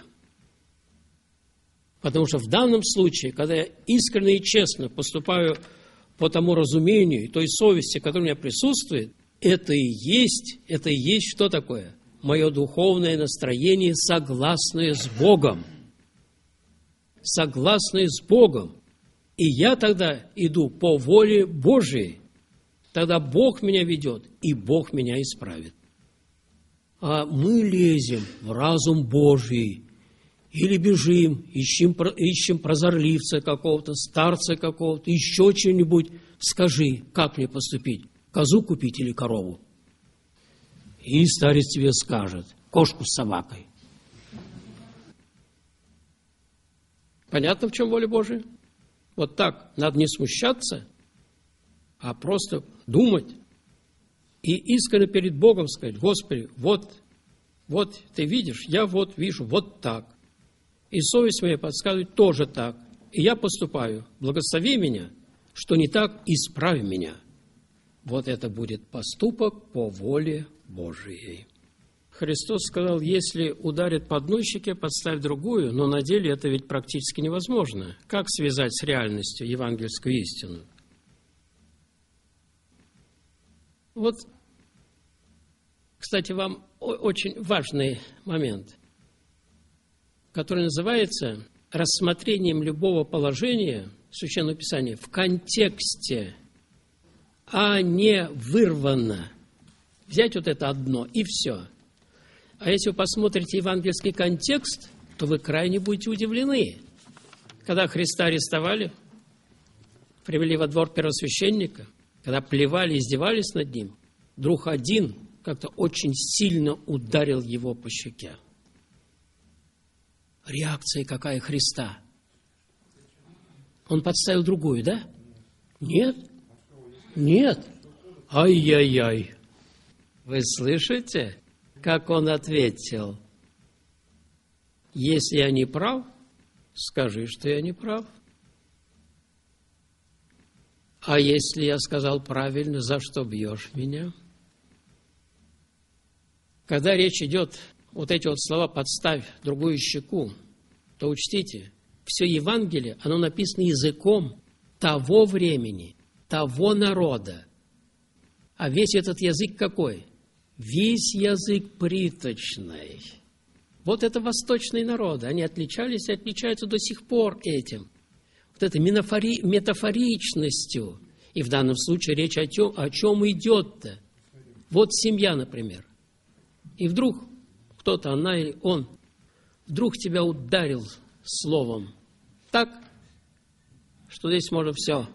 Потому что в данном случае, когда я искренне и честно поступаю по тому разумению и той совести, которая у меня присутствует, это и есть, это и есть что такое? Мое духовное настроение, согласное с Богом. Согласное с Богом. И я тогда иду по воле Божией. Тогда Бог меня ведет, и Бог меня исправит. А мы лезем в разум Божий, или бежим, ищем, ищем прозорливца какого-то, старца какого-то, еще что-нибудь. Скажи, как мне поступить? Козу купить или корову? И старец тебе скажет, кошку с собакой. Понятно, в чем воля Божия? Вот так, надо не смущаться, а просто думать и искренне перед Богом сказать, Господи, вот, вот ты видишь, я вот вижу, вот так. И совесть моя подсказывает тоже так. И я поступаю, благослови меня, что не так, исправь меня. Вот это будет поступок по воле Божией. Христос сказал, если ударит по одной щеке, подставь другую, но на деле это ведь практически невозможно. Как связать с реальностью евангельскую истину? Вот, кстати, вам очень важный момент, который называется рассмотрением любого положения Священного Писания в контексте, а не вырвано. Взять вот это одно и все. А если вы посмотрите евангельский контекст, то вы крайне будете удивлены. Когда Христа арестовали, привели во двор первосвященника, когда плевали, издевались над ним, вдруг один, как-то очень сильно ударил его по щеке. Реакция какая Христа? Он подставил другую, да? Нет? Нет? Ай-яй-яй. Вы слышите, как он ответил? Если я не прав, скажи, что я не прав. А если я сказал правильно, за что бьешь меня? Когда речь идет, вот эти вот слова «подставь другую щеку», то учтите, все Евангелие, оно написано языком того времени, того народа. А весь этот язык какой? Весь язык приточный. Вот это восточные народы, они отличались и отличаются до сих пор этим. Вот этой метафори, метафоричностью. И в данном случае речь о, тем, о чем идет-то. Вот семья, например. И вдруг кто-то, она или он, вдруг тебя ударил словом так, что здесь можно все.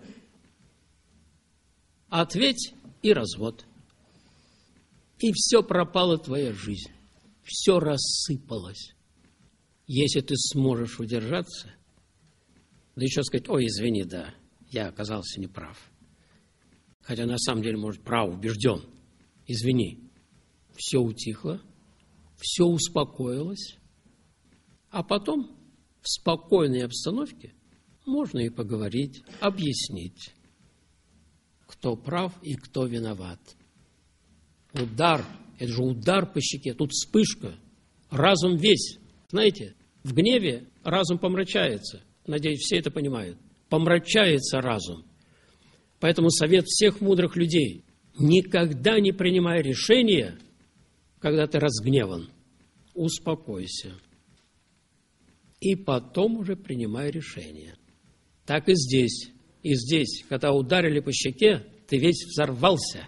Ответь и развод. И все пропала твоя жизнь. Все рассыпалось. Если ты сможешь удержаться, да еще сказать: ой, извини, да, я оказался неправ. Хотя на самом деле, может, прав, убежден. Извини. Все утихло, все успокоилось, а потом в спокойной обстановке можно и поговорить, объяснить, кто прав и кто виноват. Удар, это же удар по щеке, тут вспышка, разум весь. Знаете, в гневе разум помрачается, надеюсь, все это понимают, помрачается разум. Поэтому совет всех мудрых людей: никогда не принимай решения, когда ты разгневан, успокойся. И потом уже принимай решение. Так и здесь. И здесь, когда ударили по щеке, ты весь взорвался.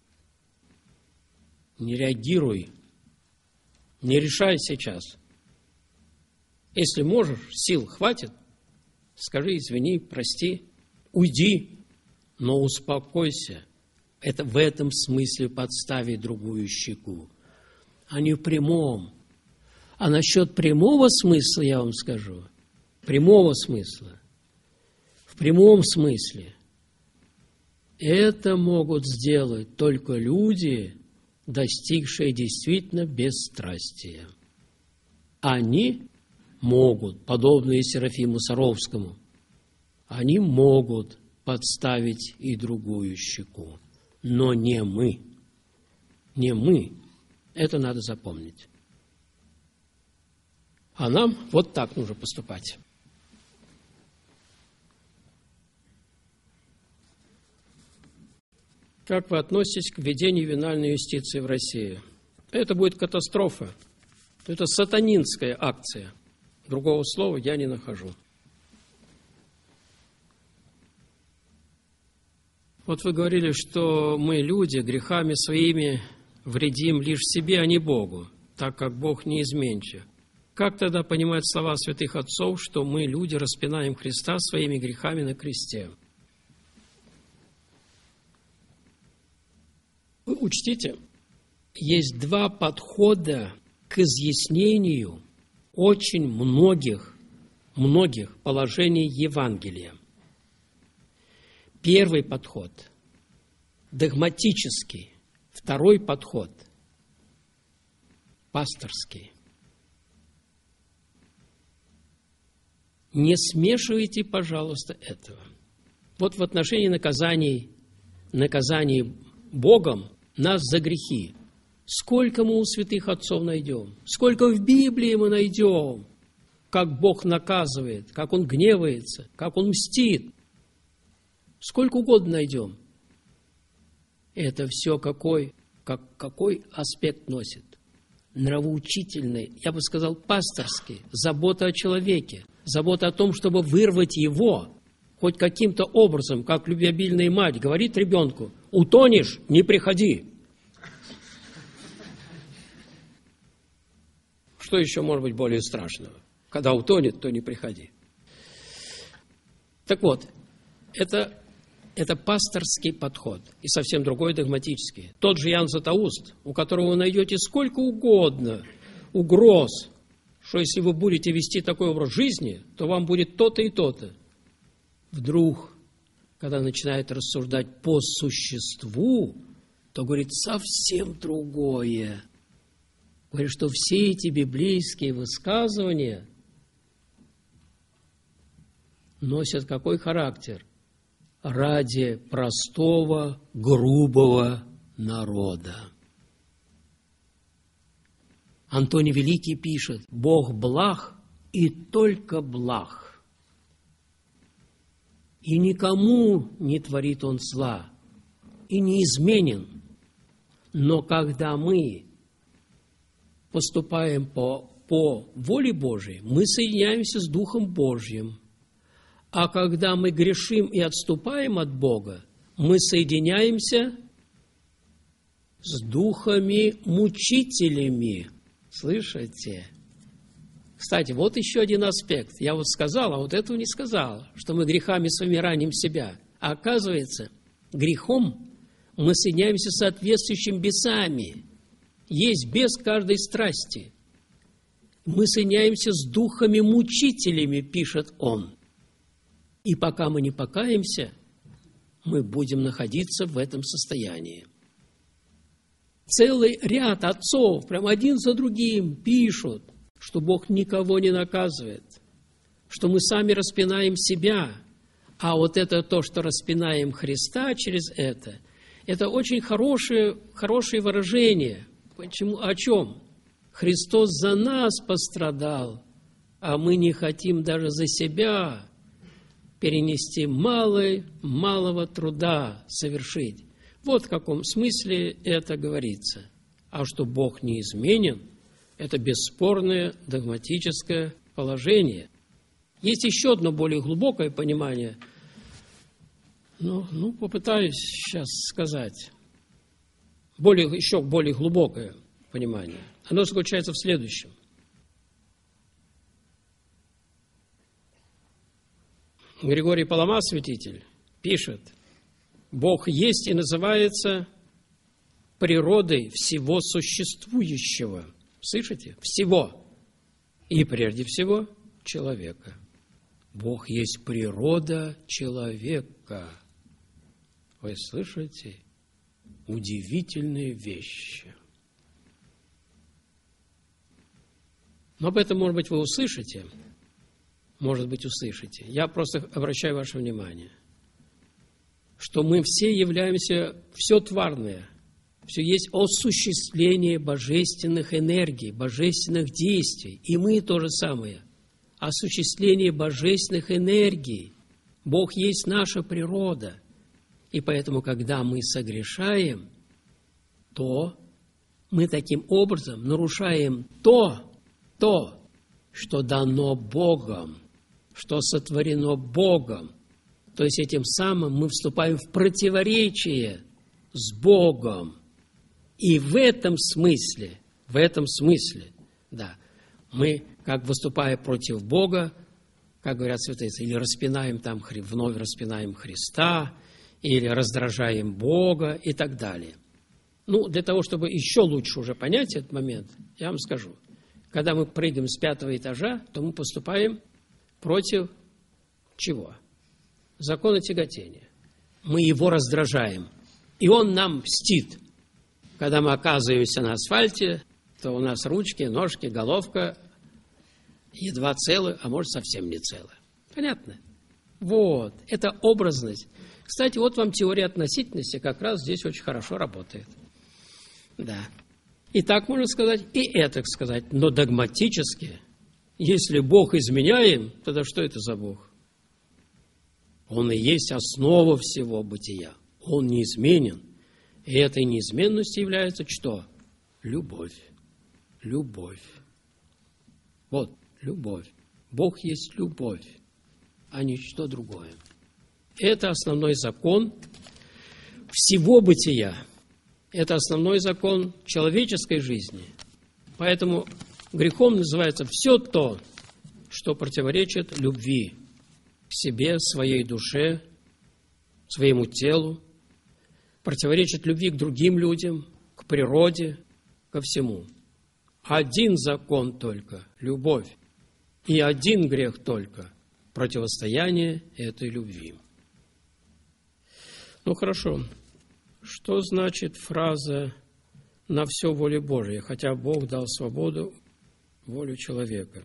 Не реагируй. Не решай сейчас. Если можешь, сил хватит, скажи: извини, прости, уйди, но успокойся. Это в этом смысле подставить другую щеку, а не в прямом. А насчет прямого смысла я вам скажу. Прямого смысла. В прямом смысле. Это могут сделать только люди, достигшие действительно бесстрастия. Они могут, подобные Серафиму Саровскому, они могут подставить и другую щеку. Но не мы. Не мы. Это надо запомнить. А нам вот так нужно поступать. Как вы относитесь к введению ювенальной юстиции в России? Это будет катастрофа. Это сатанинская акция. Другого слова я не нахожу. Вот вы говорили, что мы, люди, грехами своими вредим лишь себе, а не Богу, так как Бог неизменчив. Как тогда понимать слова святых отцов, что мы, люди, распинаем Христа своими грехами на кресте? Вы учтите, есть два подхода к изъяснению очень многих, многих положений Евангелия. Первый подход – догматический, второй подход – пасторский. Не смешивайте, пожалуйста, этого. Вот в отношении наказаний, наказаний Богом нас за грехи. Сколько мы у святых отцов найдем? Сколько в Библии мы найдем? Как Бог наказывает, как Он гневается, как Он мстит. Сколько угодно найдем. Это все какой, как, какой аспект носит? Нравоучительный, я бы сказал, пасторский, забота о человеке, забота о том, чтобы вырвать его хоть каким-то образом, как любвеобильная мать говорит ребенку: утонешь, не приходи. Что еще может быть более страшного? Когда утонет, то не приходи. Так вот, это это пасторский подход и совсем другой догматический. Тот же Иоанн Златоуст, у которого вы найдете сколько угодно угроз, что если вы будете вести такой образ жизни, то вам будет то-то и то-то. Вдруг, когда начинает рассуждать по существу, то говорит совсем другое. Говорит, что все эти библейские высказывания носят какой характер? Ради простого, грубого народа. Антоний Великий пишет: Бог благ и только благ. И никому не творит Он зла, и не изменен. Но когда мы поступаем по, по воле Божией, мы соединяемся с Духом Божьим. А когда мы грешим и отступаем от Бога, мы соединяемся с духами-мучителями. Слышите? Кстати, вот еще один аспект. Я вот сказал, а вот этого не сказал, что мы грехами своими раним себя. А оказывается, грехом мы соединяемся с соответствующими бесами. Есть бес каждой страсти. Мы соединяемся с духами-мучителями, пишет он. И пока мы не покаемся, мы будем находиться в этом состоянии. Целый ряд отцов, прям один за другим, пишут, что Бог никого не наказывает, что мы сами распинаем себя, а вот это то, что распинаем Христа через это, это очень хорошее, хорошее выражение. Почему? О чем? Христос за нас пострадал, а мы не хотим даже за себя перенести малой, малого труда совершить. Вот в каком смысле это говорится. А что Бог неизменен, это бесспорное догматическое положение. Есть еще одно более глубокое понимание. Ну, ну попытаюсь сейчас сказать. Более, еще более глубокое понимание. Оно заключается в следующем. Григорий Палама, святитель, пишет: Бог есть и называется природой всего существующего. Слышите? Всего. И прежде всего человека. Бог есть природа человека. Вы слышите? Удивительные вещи. Но об этом, может быть, вы услышите. Может быть, услышите. Я просто обращаю ваше внимание, что мы все являемся, все тварное, все есть осуществление божественных энергий, божественных действий. И мы то же самое. Осуществление божественных энергий. Бог есть наша природа. И поэтому, когда мы согрешаем, то мы таким образом нарушаем то, то, что дано Богом, что сотворено Богом. То есть этим самым мы вступаем в противоречие с Богом. И в этом смысле, в этом смысле, да, мы, как выступая против Бога, как говорят святые, или распинаем там, вновь распинаем Христа, или раздражаем Бога и так далее. Ну, для того, чтобы еще лучше уже понять этот момент, я вам скажу. Когда мы прыгаем с пятого этажа, то мы поступаем против чего? Закона тяготения. Мы его раздражаем, и он нам мстит. Когда мы оказываемся на асфальте, то у нас ручки, ножки, головка едва целы, а может совсем не целы. Понятно? Вот, это образность. Кстати, вот вам теория относительности как раз здесь очень хорошо работает. Да. И так можно сказать, и это сказать. Но догматически, если Бог изменяем, тогда что это за Бог? Он и есть основа всего бытия. Он неизменен. И этой неизменностью является что? Любовь. Любовь. Вот, любовь. Бог есть любовь, а ничто другое. Это основной закон всего бытия. Это основной закон человеческой жизни. Поэтому грехом называется все то, что противоречит любви к себе, своей душе, своему телу, противоречит любви к другим людям, к природе, ко всему. Один закон только – любовь. И один грех только – противостояние этой любви. Ну, хорошо. Что значит фраза «на все воля Божия», хотя Бог дал свободу волю человека?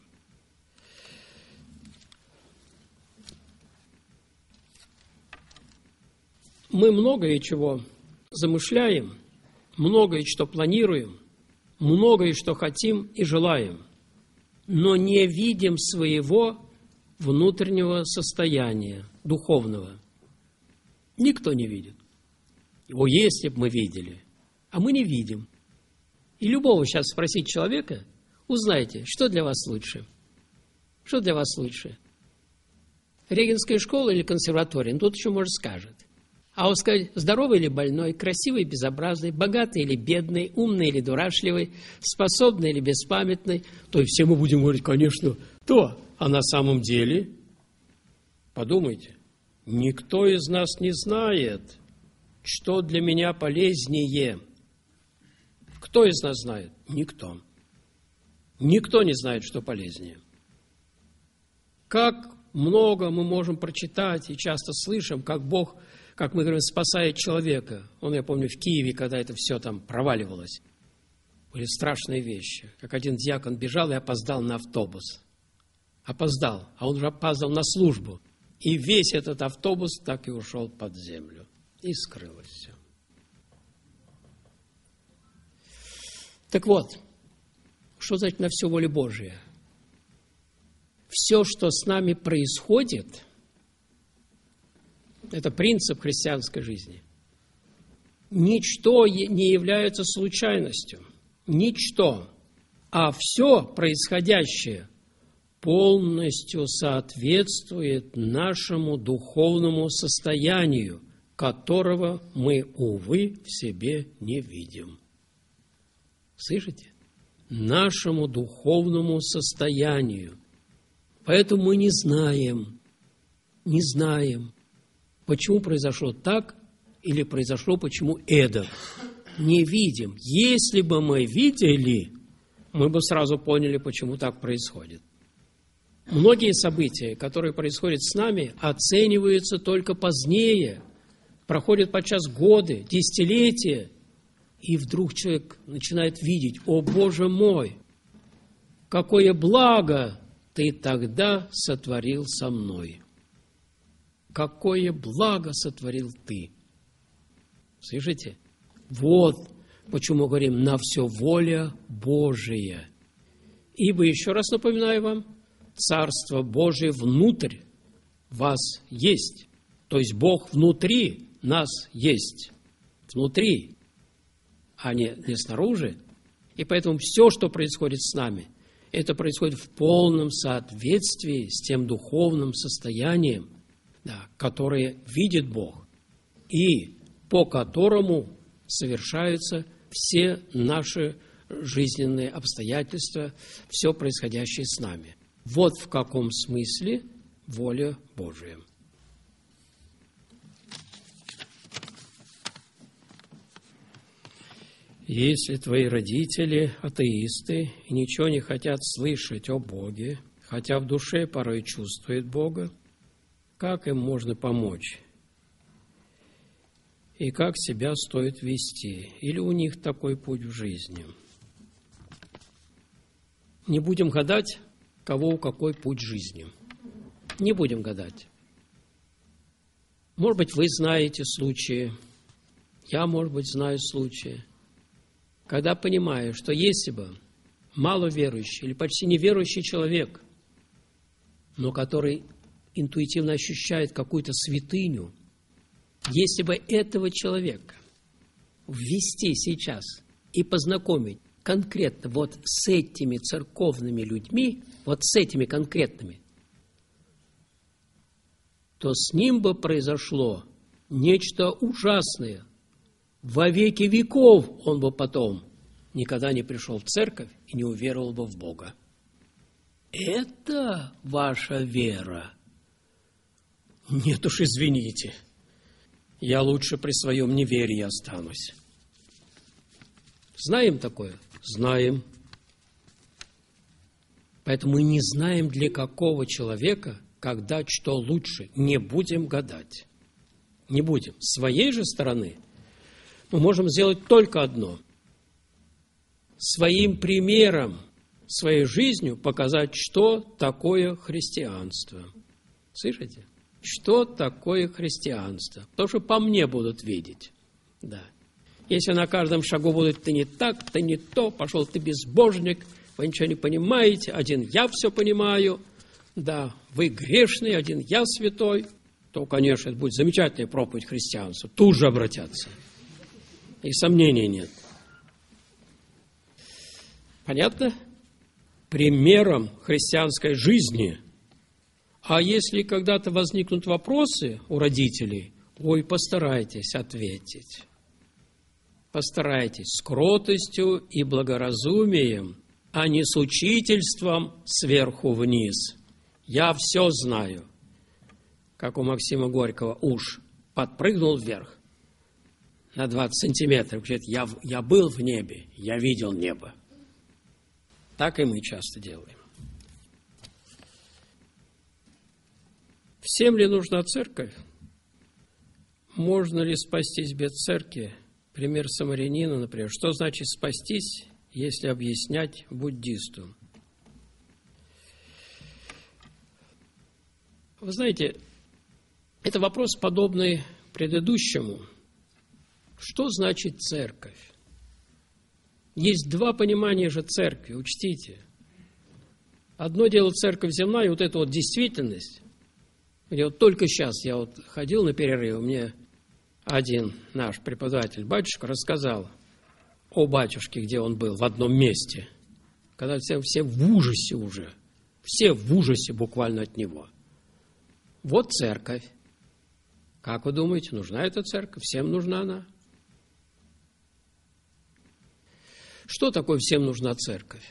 Мы многое чего замышляем, многое что планируем, многое что хотим и желаем, но не видим своего внутреннего состояния, духовного. Никто не видит. Его если бы мы видели, а мы не видим. И любого сейчас спросить человека, узнайте, что для вас лучше? Что для вас лучше? Регенская школа или консерватория? Ну, тут еще, может, скажет. А вот сказать, здоровый или больной, красивый, безобразный, богатый или бедный, умный или дурашливый, способный или беспамятный, то и все мы будем говорить, конечно, то. А на самом деле, подумайте, никто из нас не знает, что для меня полезнее. Кто из нас знает? Никто. Никто не знает, что полезнее. Как много мы можем прочитать и часто слышим, как Бог, как мы говорим, спасает человека. Он, я помню, в Киеве, когда это все там проваливалось, были страшные вещи. Как один диакон бежал и опоздал на автобус. Опоздал, а он уже опоздал на службу. И весь этот автобус так и ушел под землю. И скрылось все. Так вот, что значит на все воля Божия? Все, что с нами происходит, это принцип христианской жизни. Ничто не является случайностью. Ничто. А все происходящее полностью соответствует нашему духовному состоянию, которого мы, увы, в себе не видим. Слышите? Нашему духовному состоянию. Поэтому мы не знаем, не знаем, почему произошло так или произошло почему эдак. Не видим. Если бы мы видели, мы бы сразу поняли, почему так происходит. Многие события, которые происходят с нами, оцениваются только позднее. Проходят подчас годы, десятилетия, и вдруг человек начинает видеть: «О, Боже мой, какое благо Ты тогда сотворил со мной! Какое благо сотворил Ты!» Слышите? Вот почему мы говорим «на все воля Божия». Ибо, еще раз напоминаю вам, Царство Божие внутрь вас есть. То есть Бог внутри нас есть. Внутри, а не, не снаружи. И поэтому все, что происходит с нами, это происходит в полном соответствии с тем духовным состоянием, да, которое видит Бог, и по которому совершаются все наши жизненные обстоятельства, все происходящее с нами. Вот в каком смысле воля Божия. Если твои родители атеисты и ничего не хотят слышать о Боге, хотя в душе порой чувствуют Бога, как им можно помочь? И как себя стоит вести? Или у них такой путь в жизни? Не будем гадать, кого у какой путь жизни. Не будем гадать. Может быть, вы знаете случаи, я, может быть, знаю случаи, когда понимаю, что если бы маловерующий или почти неверующий человек, но который интуитивно ощущает какую-то святыню, если бы этого человека ввести сейчас и познакомить конкретно вот с этими церковными людьми, вот с этими конкретными, то с ним бы произошло нечто ужасное. Во веки веков он бы потом никогда не пришел в церковь и не уверовал бы в Бога. Это ваша вера? Нет уж, извините. я лучше при своем неверии останусь. Знаем такое? Знаем. Поэтому мы не знаем, для какого человека, когда что лучше. Не будем гадать. Не будем. С своей же стороны мы можем сделать только одно. Своим примером, своей жизнью показать, что такое христианство. Слышите? Что такое христианство? Потому что по мне будут видеть. Да. Если на каждом шагу будут «ты не так, ты не то, пошел ты безбожник», вы ничего не понимаете, один я все понимаю, да, вы грешный, один я святой, то, конечно, это будет замечательная проповедь христианства. Тут же обратятся. И сомнений нет. Понятно? Примером христианской жизни. А если когда-то возникнут вопросы у родителей, ой, постарайтесь ответить. Постарайтесь с кротостью и благоразумием, а не с учительством сверху вниз. Я все знаю. Как у Максима Горького, уж подпрыгнул вверх на двадцать сантиметров. Говорит, я, я был в небе, я видел небо. Так и мы часто делаем. Всем ли нужна церковь? Можно ли спастись без церкви? Пример самарянина, например. Что значит спастись, если объяснять буддисту? Вы знаете, это вопрос, подобный предыдущему. Что значит церковь? Есть два понимания же церкви, учтите. Одно дело церковь земная, вот эта вот действительность. Я вот только сейчас, я вот ходил на перерыв, мне один наш преподаватель, батюшка, рассказал о батюшке, где он был, в одном месте. Когда все, все в ужасе уже, все в ужасе буквально от него. Вот церковь. Как вы думаете, нужна эта церковь? Всем нужна она? Что такое всем нужна церковь?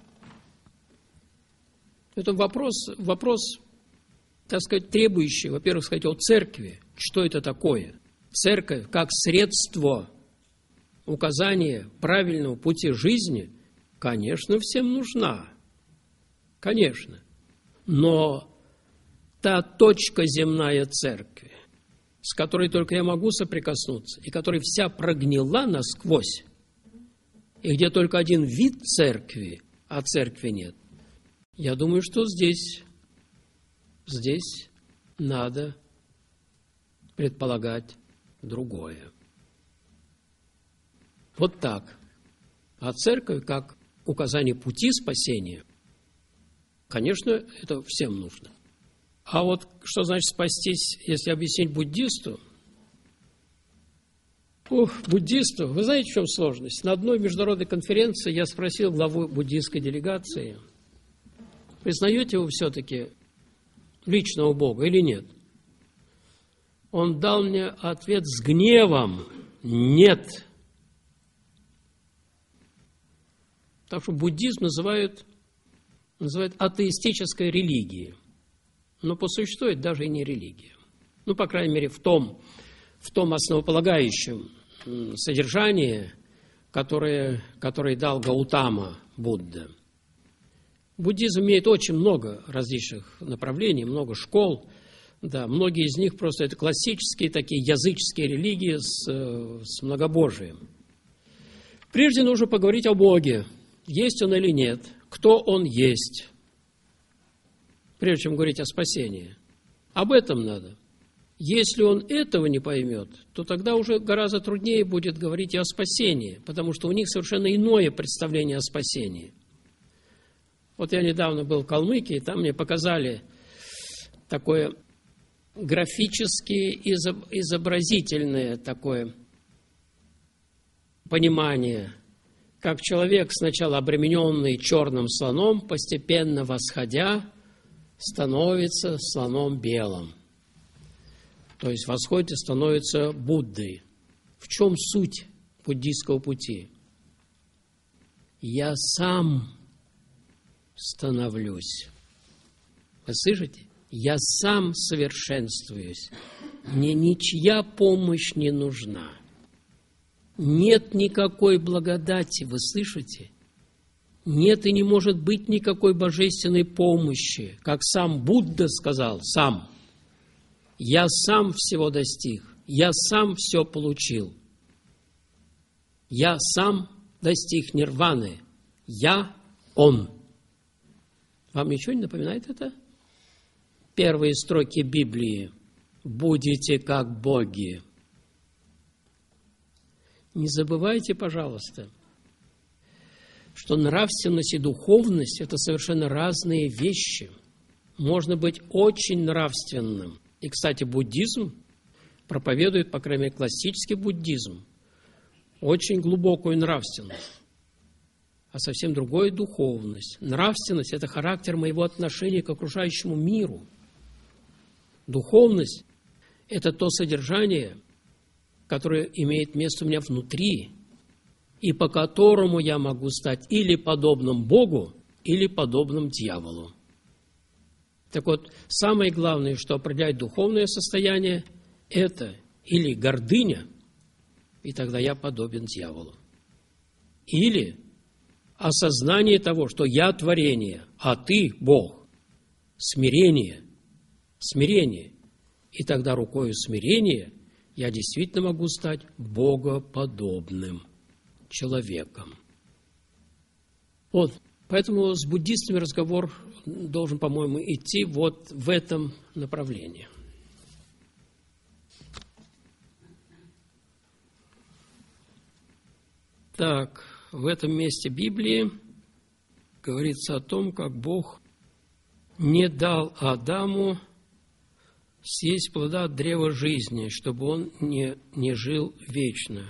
Это вопрос, вопрос, так сказать, требующий, во-первых, сказать о церкви. Что это такое? Церковь как средство указания правильного пути жизни, конечно, всем нужна. Конечно. Но та точка земная церкви, с которой только я могу соприкоснуться, и которая вся прогнила насквозь, и где только один вид церкви, а церкви нет, я думаю, что здесь, здесь надо предполагать другое. Вот так. А церковь, как указание пути спасения, конечно, это всем нужно. А вот что значит спастись, если объяснить буддисту? Ух, буддисту, вы знаете, в чем сложность? На одной международной конференции я спросил главу буддистской делегации, признаете вы все-таки личного Бога или нет? Он дал мне ответ с гневом: нет. Так что буддизм называют, называют атеистической религией. Но по существу это даже и не религия. Ну, по крайней мере, в том, в том основополагающем содержании, которое, которое дал Гаутама Будда. Буддизм имеет очень много различных направлений, много школ. Да, многие из них просто это классические такие языческие религии с, с многобожием. Прежде нужно поговорить о Боге. Есть Он или нет? Кто Он есть? Прежде чем говорить о спасении. Об этом надо. Если он этого не поймет, то тогда уже гораздо труднее будет говорить и о спасении, потому что у них совершенно иное представление о спасении. Вот я недавно был в Калмыкии, там мне показали такое графически изобразительное такое понимание, как человек, сначала обремененный черным слоном, постепенно восходя, становится слоном белым. То есть восходит и становится Буддой. В чем суть буддийского пути? Я сам становлюсь. Вы слышите? Я сам совершенствуюсь. Мне ничья помощь не нужна. Нет никакой благодати, вы слышите? Нет и не может быть никакой божественной помощи. Как сам Будда сказал, сам. Я сам всего достиг. Я сам все получил. Я сам достиг нирваны. Я Он. Вам ничего не напоминает это? Первые строки Библии. Будете как боги. Не забывайте, пожалуйста, что нравственность и духовность – это совершенно разные вещи. Можно быть очень нравственным. И, кстати, буддизм проповедует, по крайней мере, классический буддизм, очень глубокую нравственность, а совсем другое – духовность. Нравственность – это характер моего отношения к окружающему миру. Духовность – это то содержание, которое имеет место у меня внутри, и по которому я могу стать или подобным Богу, или подобным дьяволу. Так вот, самое главное, что определяет духовное состояние, это или гордыня, и тогда я подобен дьяволу, или осознание того, что я творение, а ты Бог, смирение, смирение, и тогда рукою смирения я действительно могу стать богоподобным человеком. Вот, поэтому с буддистами разговор должен, по-моему, идти вот в этом направлении. Так, в этом месте Библии говорится о том, как Бог не дал Адаму съесть плода от древа жизни, чтобы он не, не жил вечно.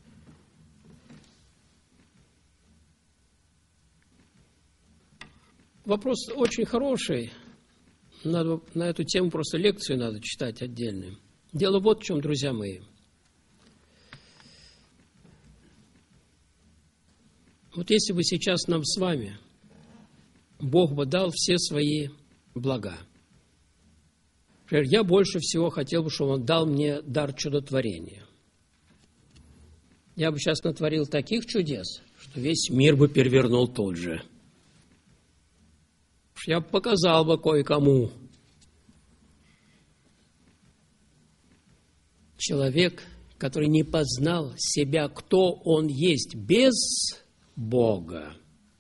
Вопрос очень хороший. Надо, на эту тему просто лекцию надо читать отдельную. Дело вот в чем, друзья мои. Вот если бы сейчас нам с вами Бог бы дал все свои блага. Например, я больше всего хотел бы, чтобы Он дал мне дар чудотворения. Я бы сейчас натворил таких чудес, что весь мир бы перевернул тут же. Я бы показал бы кое-кому. Человек, который не познал себя, кто он есть без Бога,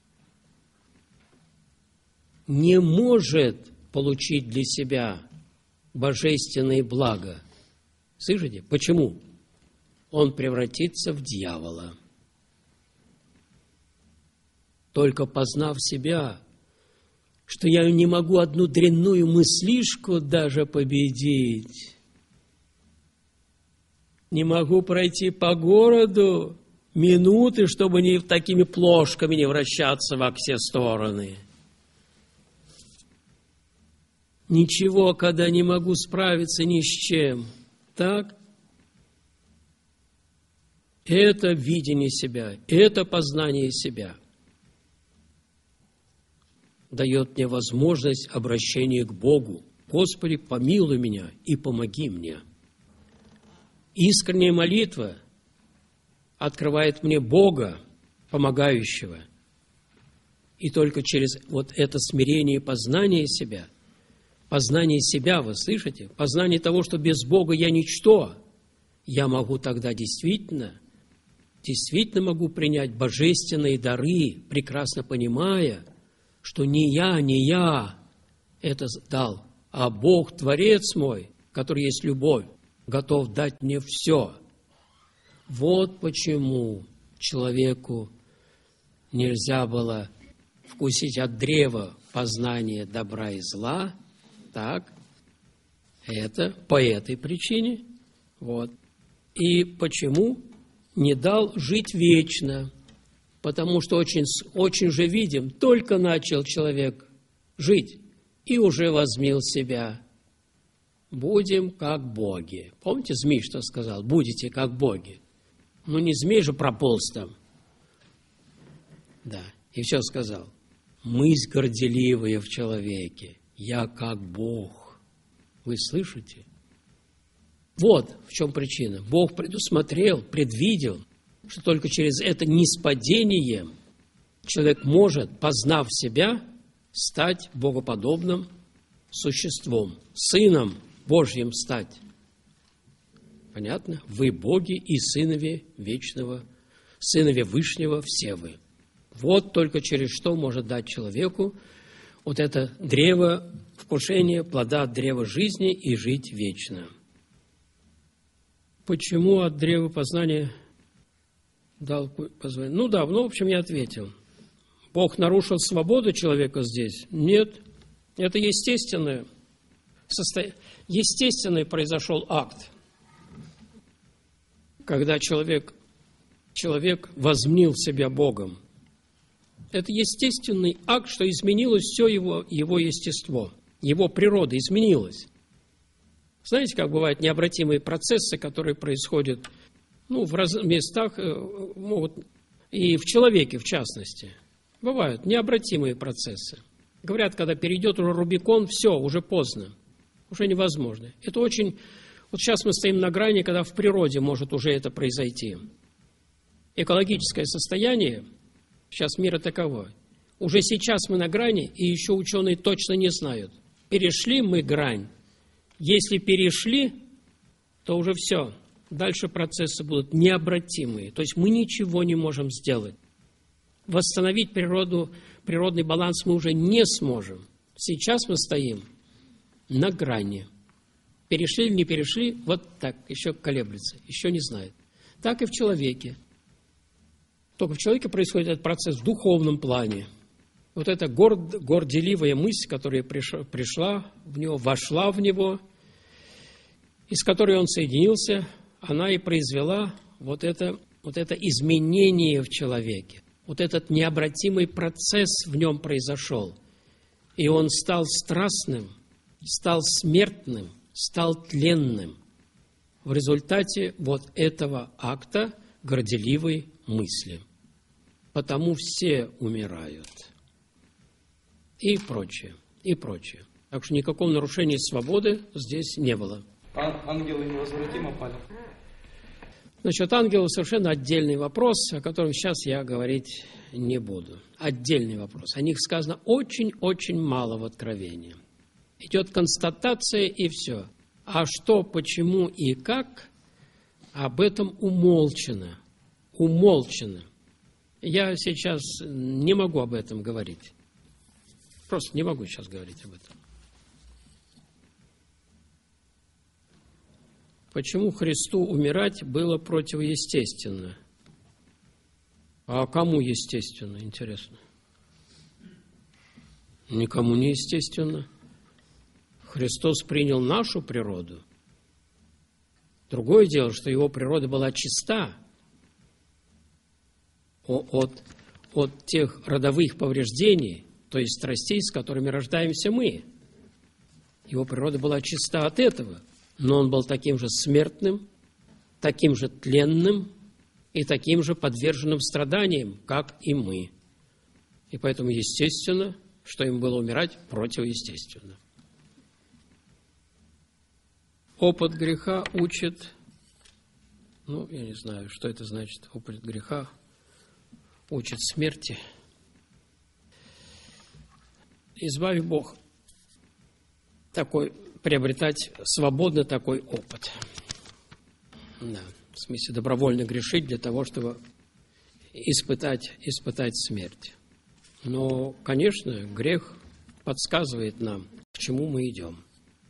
не может получить для себя божественные блага. Слышите? Почему? Он превратится в дьявола. Только познав себя, что я не могу одну дрянную мыслишку даже победить, не могу пройти по городу минуты, чтобы не такими плошками не вращаться во все стороны. Ничего, когда не могу справиться ни с чем. Так? Это видение себя, это познание себя дает мне возможность обращения к Богу. Господи, помилуй меня и помоги мне. Искренняя молитва открывает мне Бога, помогающего. И только через вот это смирение и познание себя, познание себя, вы слышите? Познание того, что без Бога я ничто, я могу тогда действительно, действительно могу принять божественные дары, прекрасно понимая, что не я, не я это дал, а Бог, Творец мой, который есть любовь, готов дать мне все. Вот почему человеку нельзя было вкусить от древа познания добра и зла. Так, это по этой причине. Вот. И почему не дал жить вечно? Потому что очень, очень же видим, только начал человек жить и уже возмил себя. Будем как боги. Помните, змей что сказал? Будете как боги. Ну, не змей же прополз там. Да, и все сказал. Мысль горделивая в человеке. Я как Бог. Вы слышите? Вот в чем причина. Бог предусмотрел, предвидел, что только через это ниспадение человек может, познав себя, стать богоподобным существом, сыном Божьим стать. Понятно? Вы боги и сынове вечного, сынове Вышнего все вы. Вот только через что может дать человеку вот это древо вкушения, плода от древа жизни и жить вечно. Почему от древа познания дал позволение? Ну да, ну в общем я ответил. Бог нарушил свободу человека здесь? Нет. Это естественное, состо... естественный произошел акт, когда человек, человек возмнил себя Богом. Это естественный акт, что изменилось все его, его естество, его природа изменилась. Знаете, как бывают необратимые процессы, которые происходят ну, в разных местах, могут, и в человеке в частности. Бывают необратимые процессы. Говорят, когда перейдет уже Рубикон, все, уже поздно, уже невозможно. Это очень... Вот сейчас мы стоим на грани, когда в природе может уже это произойти. Экологическое состояние, сейчас мира таково. Уже сейчас мы на грани, и еще ученые точно не знают. Перешли мы грань. Если перешли, то уже все. Дальше процессы будут необратимые. То есть мы ничего не можем сделать. Восстановить природу, природный баланс мы уже не сможем. Сейчас мы стоим на грани. Перешли или не перешли, вот так, еще колеблется, еще не знает. Так и в человеке. Только в человеке происходит этот процесс в духовном плане. Вот эта горд, горделивая мысль, которая пришла, пришла в него, вошла в него, и с которой он соединился, она и произвела вот это, вот это изменение в человеке. Вот этот необратимый процесс в нем произошел. И он стал страстным, стал смертным, стал тленным в результате вот этого акта горделивой мысли. Потому все умирают. И прочее, и прочее. Так что никакого нарушения свободы здесь не было. А ангелы невозвратимо пали? Значит, ангелы совершенно отдельный вопрос, о котором сейчас я говорить не буду. Отдельный вопрос. О них сказано очень-очень мало в Откровении. Идет констатация и все. А что, почему и как, об этом умолчано. Умолчано. Я сейчас не могу об этом говорить. Просто не могу сейчас говорить об этом. Почему Христу умирать было противоестественно? А кому естественно, интересно? Никому не естественно. Христос принял нашу природу. Другое дело, что его природа была чиста от, от тех родовых повреждений, то есть страстей, с которыми рождаемся мы. Его природа была чиста от этого. Но он был таким же смертным, таким же тленным и таким же подверженным страданиям, как и мы. И поэтому естественно, что им было умирать противоестественно. Опыт греха учит, ну, я не знаю, что это значит, опыт греха учит смерти. Избави Бог такой приобретать свободно такой опыт. Да, в смысле добровольно грешить для того, чтобы испытать, испытать смерть. Но, конечно, грех подсказывает нам, к чему мы идем.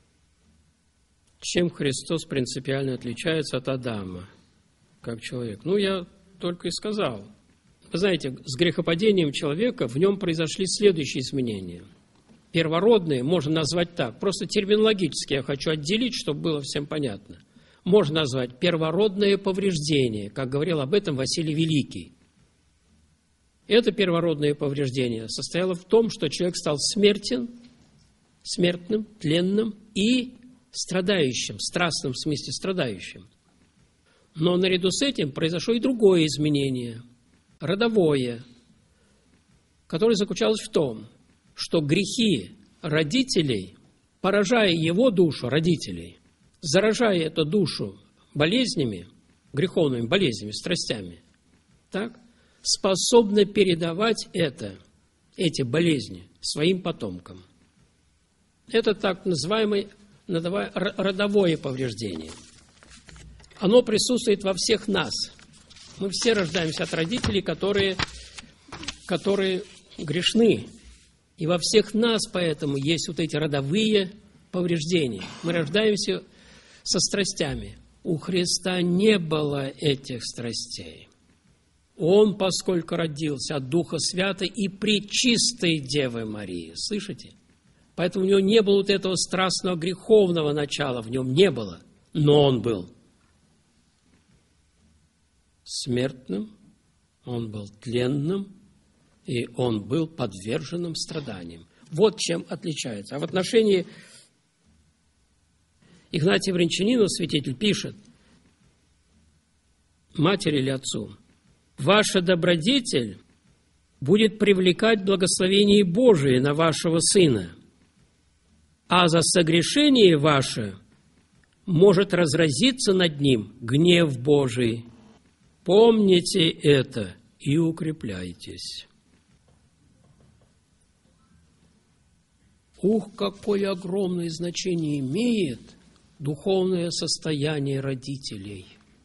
Чем Христос принципиально отличается от Адама, как человек? Ну, я только и сказал. Вы знаете, с грехопадением человека в нем произошли следующие изменения. Первородные можно назвать так. Просто терминологически я хочу отделить, чтобы было всем понятно. Можно назвать первородное повреждение, как говорил об этом Василий Великий. Это первородное повреждение состояло в том, что человек стал смертен, смертным, тленным и страдающим, в страстном смысле страдающим. Но наряду с этим произошло и другое изменение, родовое, которое заключалось в том, что грехи родителей, поражая его душу, родителей, заражая эту душу болезнями, греховными болезнями, страстями, так, способна передавать это, эти болезни своим потомкам. Это так называемое родовое повреждение. Оно присутствует во всех нас. Мы все рождаемся от родителей, которые, которые грешны. И во всех нас поэтому есть вот эти родовые повреждения. Мы рождаемся со страстями. У Христа не было этих страстей. Он, поскольку родился от Духа Святого и пречистой Девы Марии. Слышите? Поэтому у него не было вот этого страстного греховного начала, в нем не было. Но он был смертным, он был тленным, и он был подверженным страданиям. Вот чем отличается. А в отношении Игнатия Брянчанина святитель пишет матери или отцу: «Ваша добродетель будет привлекать благословение Божие на вашего сына, а за согрешение ваше может разразиться над ним гнев Божий. Помните это и укрепляйтесь». Ух, какое огромное значение имеет духовное состояние родителей.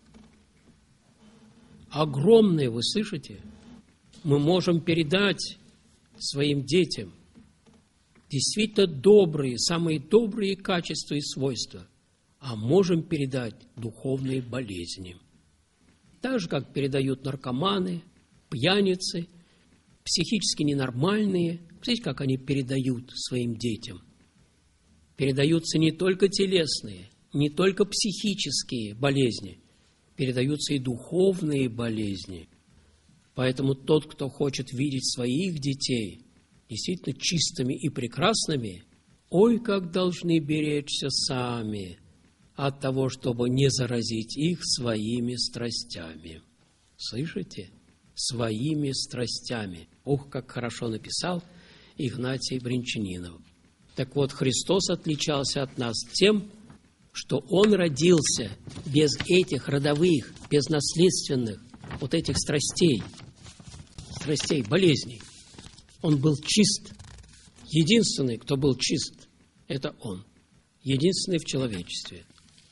Огромное, вы слышите? Мы можем передать своим детям действительно добрые, самые добрые качества и свойства, а можем передать духовные болезни. Так же, как передают наркоманы, пьяницы, психически ненормальные. Смотрите, как они передают своим детям. Передаются не только телесные, не только психические болезни, передаются и духовные болезни. Поэтому тот, кто хочет видеть своих детей действительно чистыми и прекрасными, ой, как должны беречься сами от того, чтобы не заразить их своими страстями. Слышите? Своими страстями. Ох, как хорошо написал Игнатий Брянчанинов. Так вот, Христос отличался от нас тем, что Он родился без этих родовых, без наследственных вот этих страстей, страстей, болезней. Он был чист. Единственный, кто был чист, это Он. Единственный в человечестве.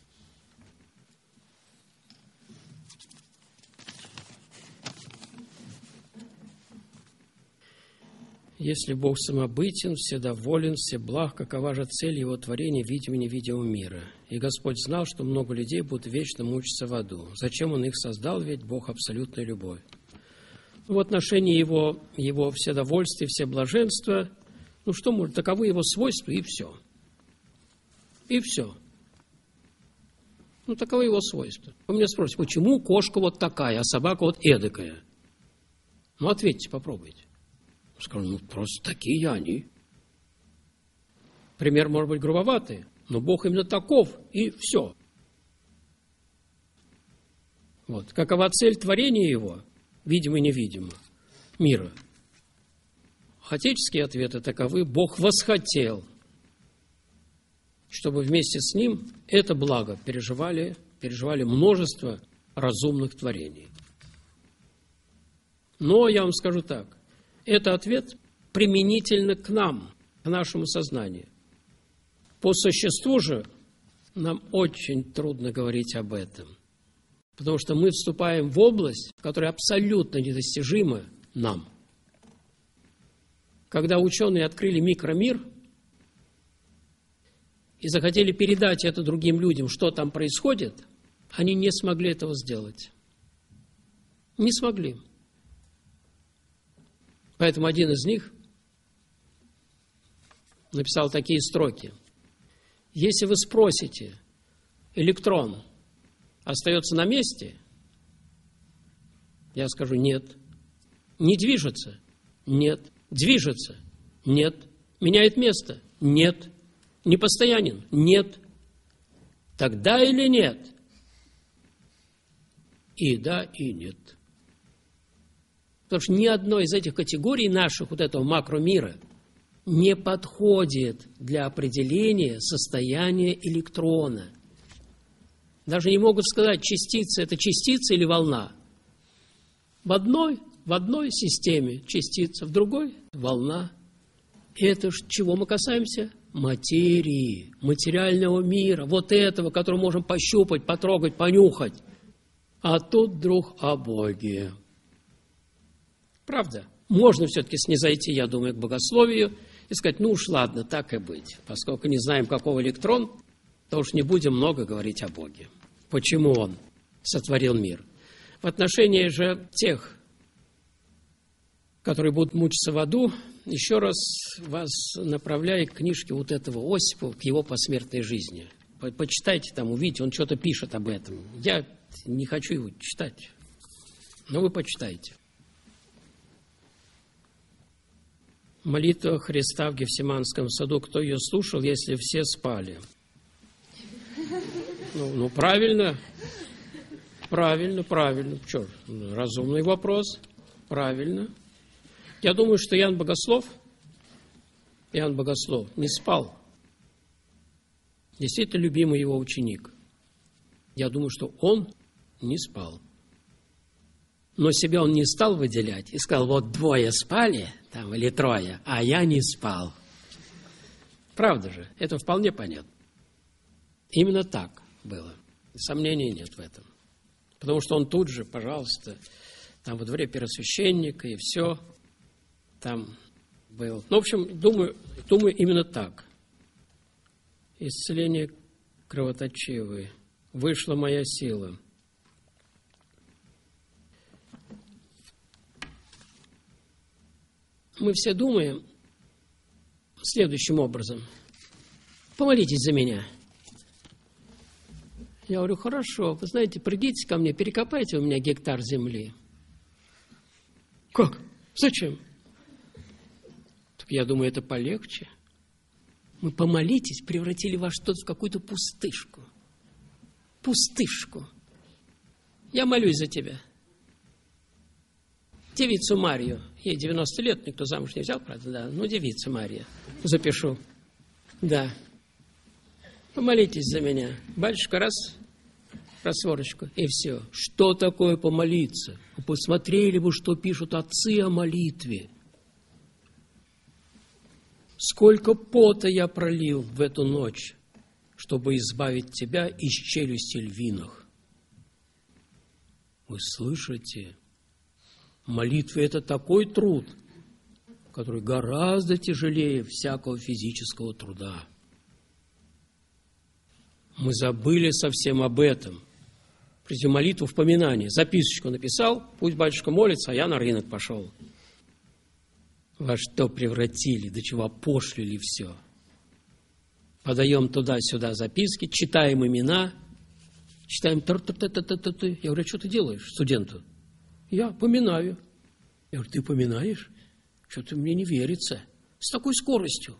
Если Бог самобытен, вседоволен, всеблаг, какова же цель Его творения видимого и невидимого мира? И Господь знал, что много людей будут вечно мучиться в аду. Зачем Он их создал? Ведь Бог – абсолютная любовь. В отношении Его, его вседовольствия, всеблаженства, ну что может, таковы Его свойства, и все. И все. Ну, таковы Его свойства. Вы меня спросите, почему кошка вот такая, а собака вот эдакая? Ну, ответьте, попробуйте. Скажу, ну, просто такие они. Пример может быть грубоватый, но Бог именно таков, и все. Вот. Какова цель творения Его, видимо и невидимо, мира? Отеческие ответы таковы: Бог восхотел, чтобы вместе с Ним это благо переживали, переживали множество разумных творений. Но я вам скажу так. Это ответ применительно к нам, к нашему сознанию. По существу же нам очень трудно говорить об этом, потому что мы вступаем в область, которая абсолютно недостижима нам. Когда ученые открыли микромир и захотели передать это другим людям, что там происходит, они не смогли этого сделать. Не смогли. Поэтому один из них написал такие строки. Если вы спросите, электрон остается на месте, я скажу нет. Не движется? Нет. Движется? Нет. Меняет место? Нет. Непостоянен? Нет. Тогда или нет? И да, и нет. Потому что ни одной из этих категорий наших, вот этого макромира, не подходит для определения состояния электрона. Даже не могут сказать, частица – это частица или волна. В одной, в одной системе частица, в другой – волна. И это чего мы касаемся? Материи, материального мира, вот этого, который можем пощупать, потрогать, понюхать. А тут вдруг о Боге. Правда? Можно все-таки снизойти, я думаю, к богословию и сказать, ну уж ладно, так и быть. Поскольку не знаем, каков электрон, то уж не будем много говорить о Боге. Почему Он сотворил мир? В отношении же тех, которые будут мучиться в аду, еще раз вас направляю к книжке вот этого Осипа, к его посмертной жизни. Почитайте там, увидите, он что-то пишет об этом. Я не хочу его читать, но вы почитайте. Молитва Христа в Гефсиманском саду. Кто ее слушал, если все спали? Ну, ну правильно, правильно, правильно. Что, разумный вопрос. Правильно. Я думаю, что Иоанн Богослов, Иоанн Богослов не спал. Действительно любимый его ученик. Я думаю, что он не спал. Но себя он не стал выделять и сказал, вот двое спали, там, или трое, а я не спал. Правда же? Это вполне понятно. Именно так было. Сомнений нет в этом. Потому что он тут же, пожалуйста, там во дворе первосвященника и все там был. Ну, в общем, думаю, думаю именно так. Исцеление кровоточивое. Вышла моя сила. Мы все думаем следующим образом. Помолитесь за меня. Я говорю, хорошо, вы знаете, придите ко мне, перекопайте у меня гектар земли. Как? Зачем? Так я думаю, это полегче. Мы помолитесь, превратили вас что-то в какую-то пустышку. Пустышку. Я молюсь за тебя. Девицу Марию, ей девяносто лет, никто замуж не взял, правда, да, ну, девица Мария, запишу, да. Помолитесь за меня. Батюшка, раз, просворочку, и все. Что такое помолиться? Вы посмотрели бы, что пишут отцы о молитве. Сколько пота я пролил в эту ночь, чтобы избавить тебя из челюсти львиных. Вы слышите? Молитва – это такой труд, который гораздо тяжелее всякого физического труда. Мы забыли совсем об этом. Прежде молитву в поминании. Записочку написал, пусть батюшка молится, а я на рынок пошел. Во что превратили, до чего опошлили все. Подаем туда-сюда записки, читаем имена, читаем тар-та-та-та-та-та. Я говорю, что ты делаешь студенту? Я поминаю. Я говорю, ты поминаешь? Что-то мне не верится. С такой скоростью.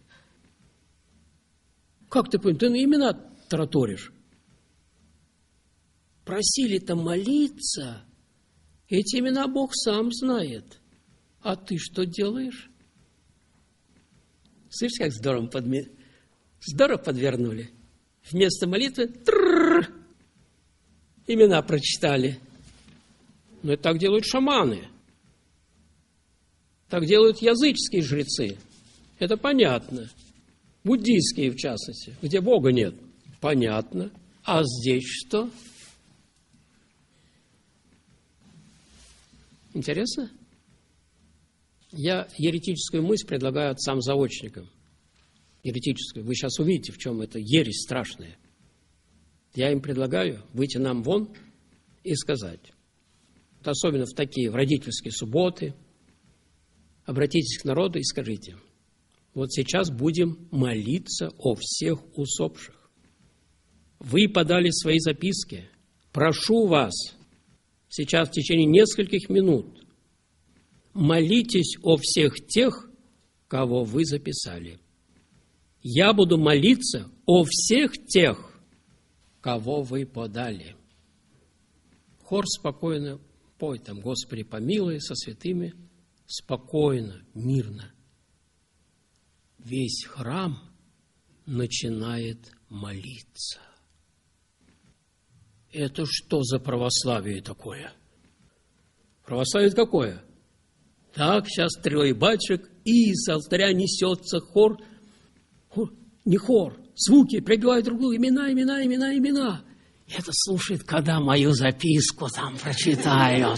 Как ты поминаешь? Ты на имена тараторишь. Просили-то молиться. Эти имена Бог сам знает. А ты что делаешь? Слышишь, как здорово, подме... здорово подвернули? Вместо молитвы трррр, имена прочитали. Но это так делают шаманы. Так делают языческие жрецы. Это понятно. Буддийские, в частности, где Бога нет. Понятно. А здесь что? Интересно? Я еретическую мысль предлагаю отцам-заочникам. Еретическую. Вы сейчас увидите, в чем это ересь страшная. Я им предлагаю выйти нам вон и сказать, особенно в такие, в родительские субботы, обратитесь к народу и скажите, вот сейчас будем молиться о всех усопших. Вы подали свои записки. Прошу вас, сейчас в течение нескольких минут молитесь о всех тех, кого вы записали. Я буду молиться о всех тех, кого вы подали. Хор спокойно пой там, Господи, помилуй со святыми, спокойно, мирно. Весь храм начинает молиться. Это что за православие такое? Православие какое? Так, сейчас трое батюшек, и с алтаря несется хор. хор не хор, звуки прибивают друг друга, имена, имена, имена, имена. Это слушает, когда мою записку там прочитают.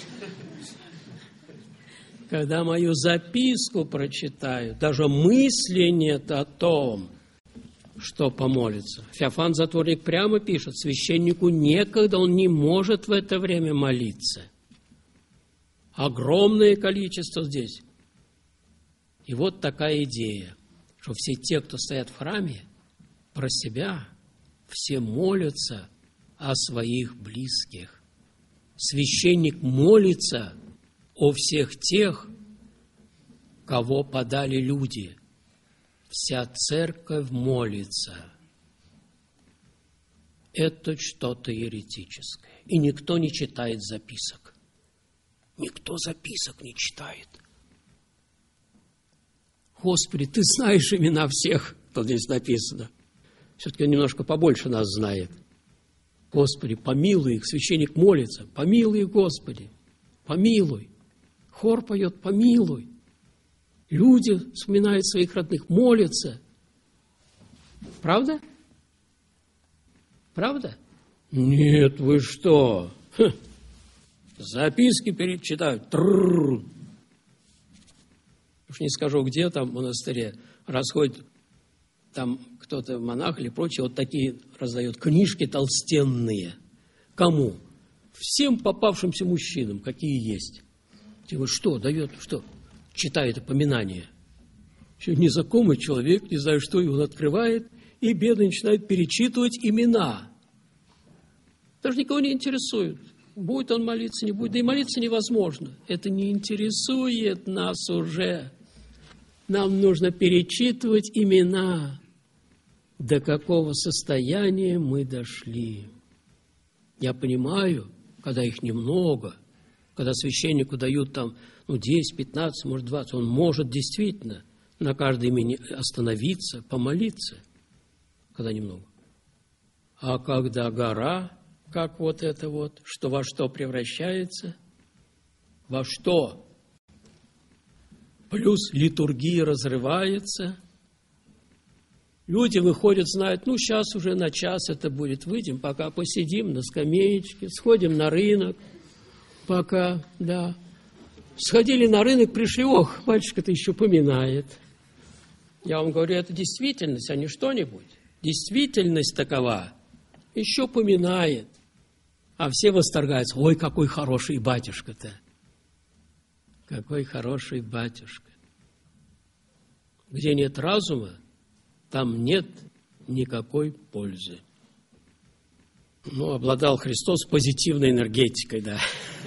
Когда мою записку прочитают, даже мысли нет о том, что помолиться. Феофан Затворник прямо пишет, священнику некогда, он не может в это время молиться. Огромное количество здесь. И вот такая идея, что все те, кто стоят в храме, про себя, все молятся о своих близких. Священник молится о всех тех, кого подали люди. Вся церковь молится. Это что-то еретическое. И никто не читает записок. Никто записок не читает. Господи, Ты знаешь имена всех, кто здесь написано. Все-таки он немножко побольше нас знает. Господи, помилуй их. Священник молится. Помилуй их, Господи. Помилуй. Хор поет «Помилуй». Люди вспоминают своих родных, молятся. Правда? Правда? Нет, вы что? Ха. Записки перечитают. Трррр. Уж не скажу, где там в монастыре расходит там кто-то, монах или прочее, вот такие раздает книжки толстенные. Кому? Всем попавшимся мужчинам, какие есть. Типа, что дает, что? Читает упоминания. Еще незнакомый человек, не знаю что, и он открывает, и бедный начинает перечитывать имена. Даже никого не интересует. Будет он молиться, не будет. Да и молиться невозможно. Это не интересует нас уже. Нам нужно перечитывать имена. До какого состояния мы дошли. Я понимаю, когда их немного, когда священнику дают там ну, десять, пятнадцать, может, двадцать, он может действительно на каждое имя остановиться, помолиться, когда немного. А когда гора, как вот это вот, что во что превращается, во что? Плюс литургия разрывается. Люди выходят, знают, ну, сейчас уже на час это будет, выйдем, пока посидим на скамеечке, сходим на рынок, пока, да. Сходили на рынок, пришли, ох, батюшка-то еще поминает. Я вам говорю, это действительность, а не что-нибудь. Действительность такова, еще поминает. А все восторгаются, ой, какой хороший батюшка-то. Какой хороший батюшка. Где нет разума, там нет никакой пользы. Ну, обладал Христос позитивной энергетикой, да.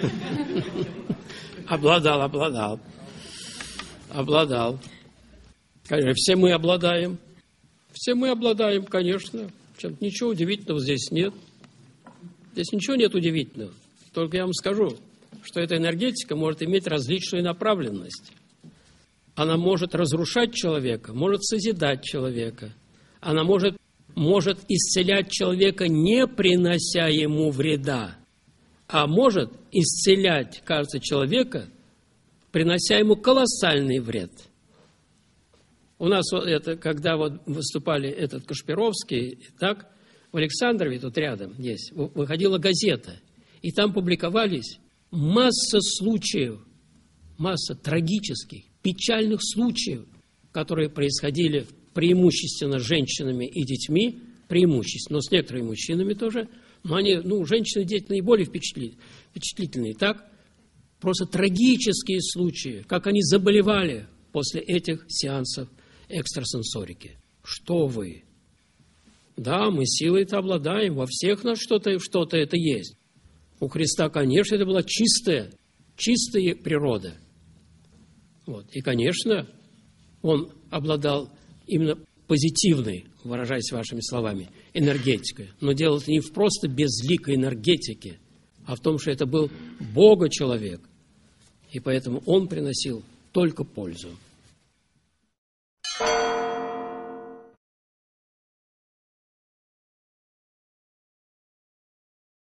Обладал, обладал. Обладал. Конечно, все мы обладаем. Все мы обладаем, конечно. Ничего удивительного здесь нет. Здесь ничего нет удивительного. Только я вам скажу, что эта энергетика может иметь различную направленность. Она может разрушать человека, может созидать человека. Она может, может исцелять человека, не принося ему вреда. А может исцелять, кажется, человека, принося ему колоссальный вред. У нас вот это, когда вот выступали этот Кашпировский, так, в Александрове, тут рядом есть, выходила газета, и там публиковались масса случаев, масса трагических, печальных случаев, которые происходили преимущественно с женщинами и детьми, преимущественно, но с некоторыми мужчинами тоже, но они, ну, женщины и дети наиболее впечатлительные, так? Просто трагические случаи, как они заболевали после этих сеансов экстрасенсорики. Что вы? Да, мы силой-то обладаем, во всех нас что-то, что-то это есть. У Христа, конечно, это была чистая, чистая природа. Вот. И, конечно, он обладал именно позитивной, выражаясь вашими словами, энергетикой. Но дело не в просто безликой энергетике, а в том, что это был Бога-человек. И поэтому он приносил только пользу.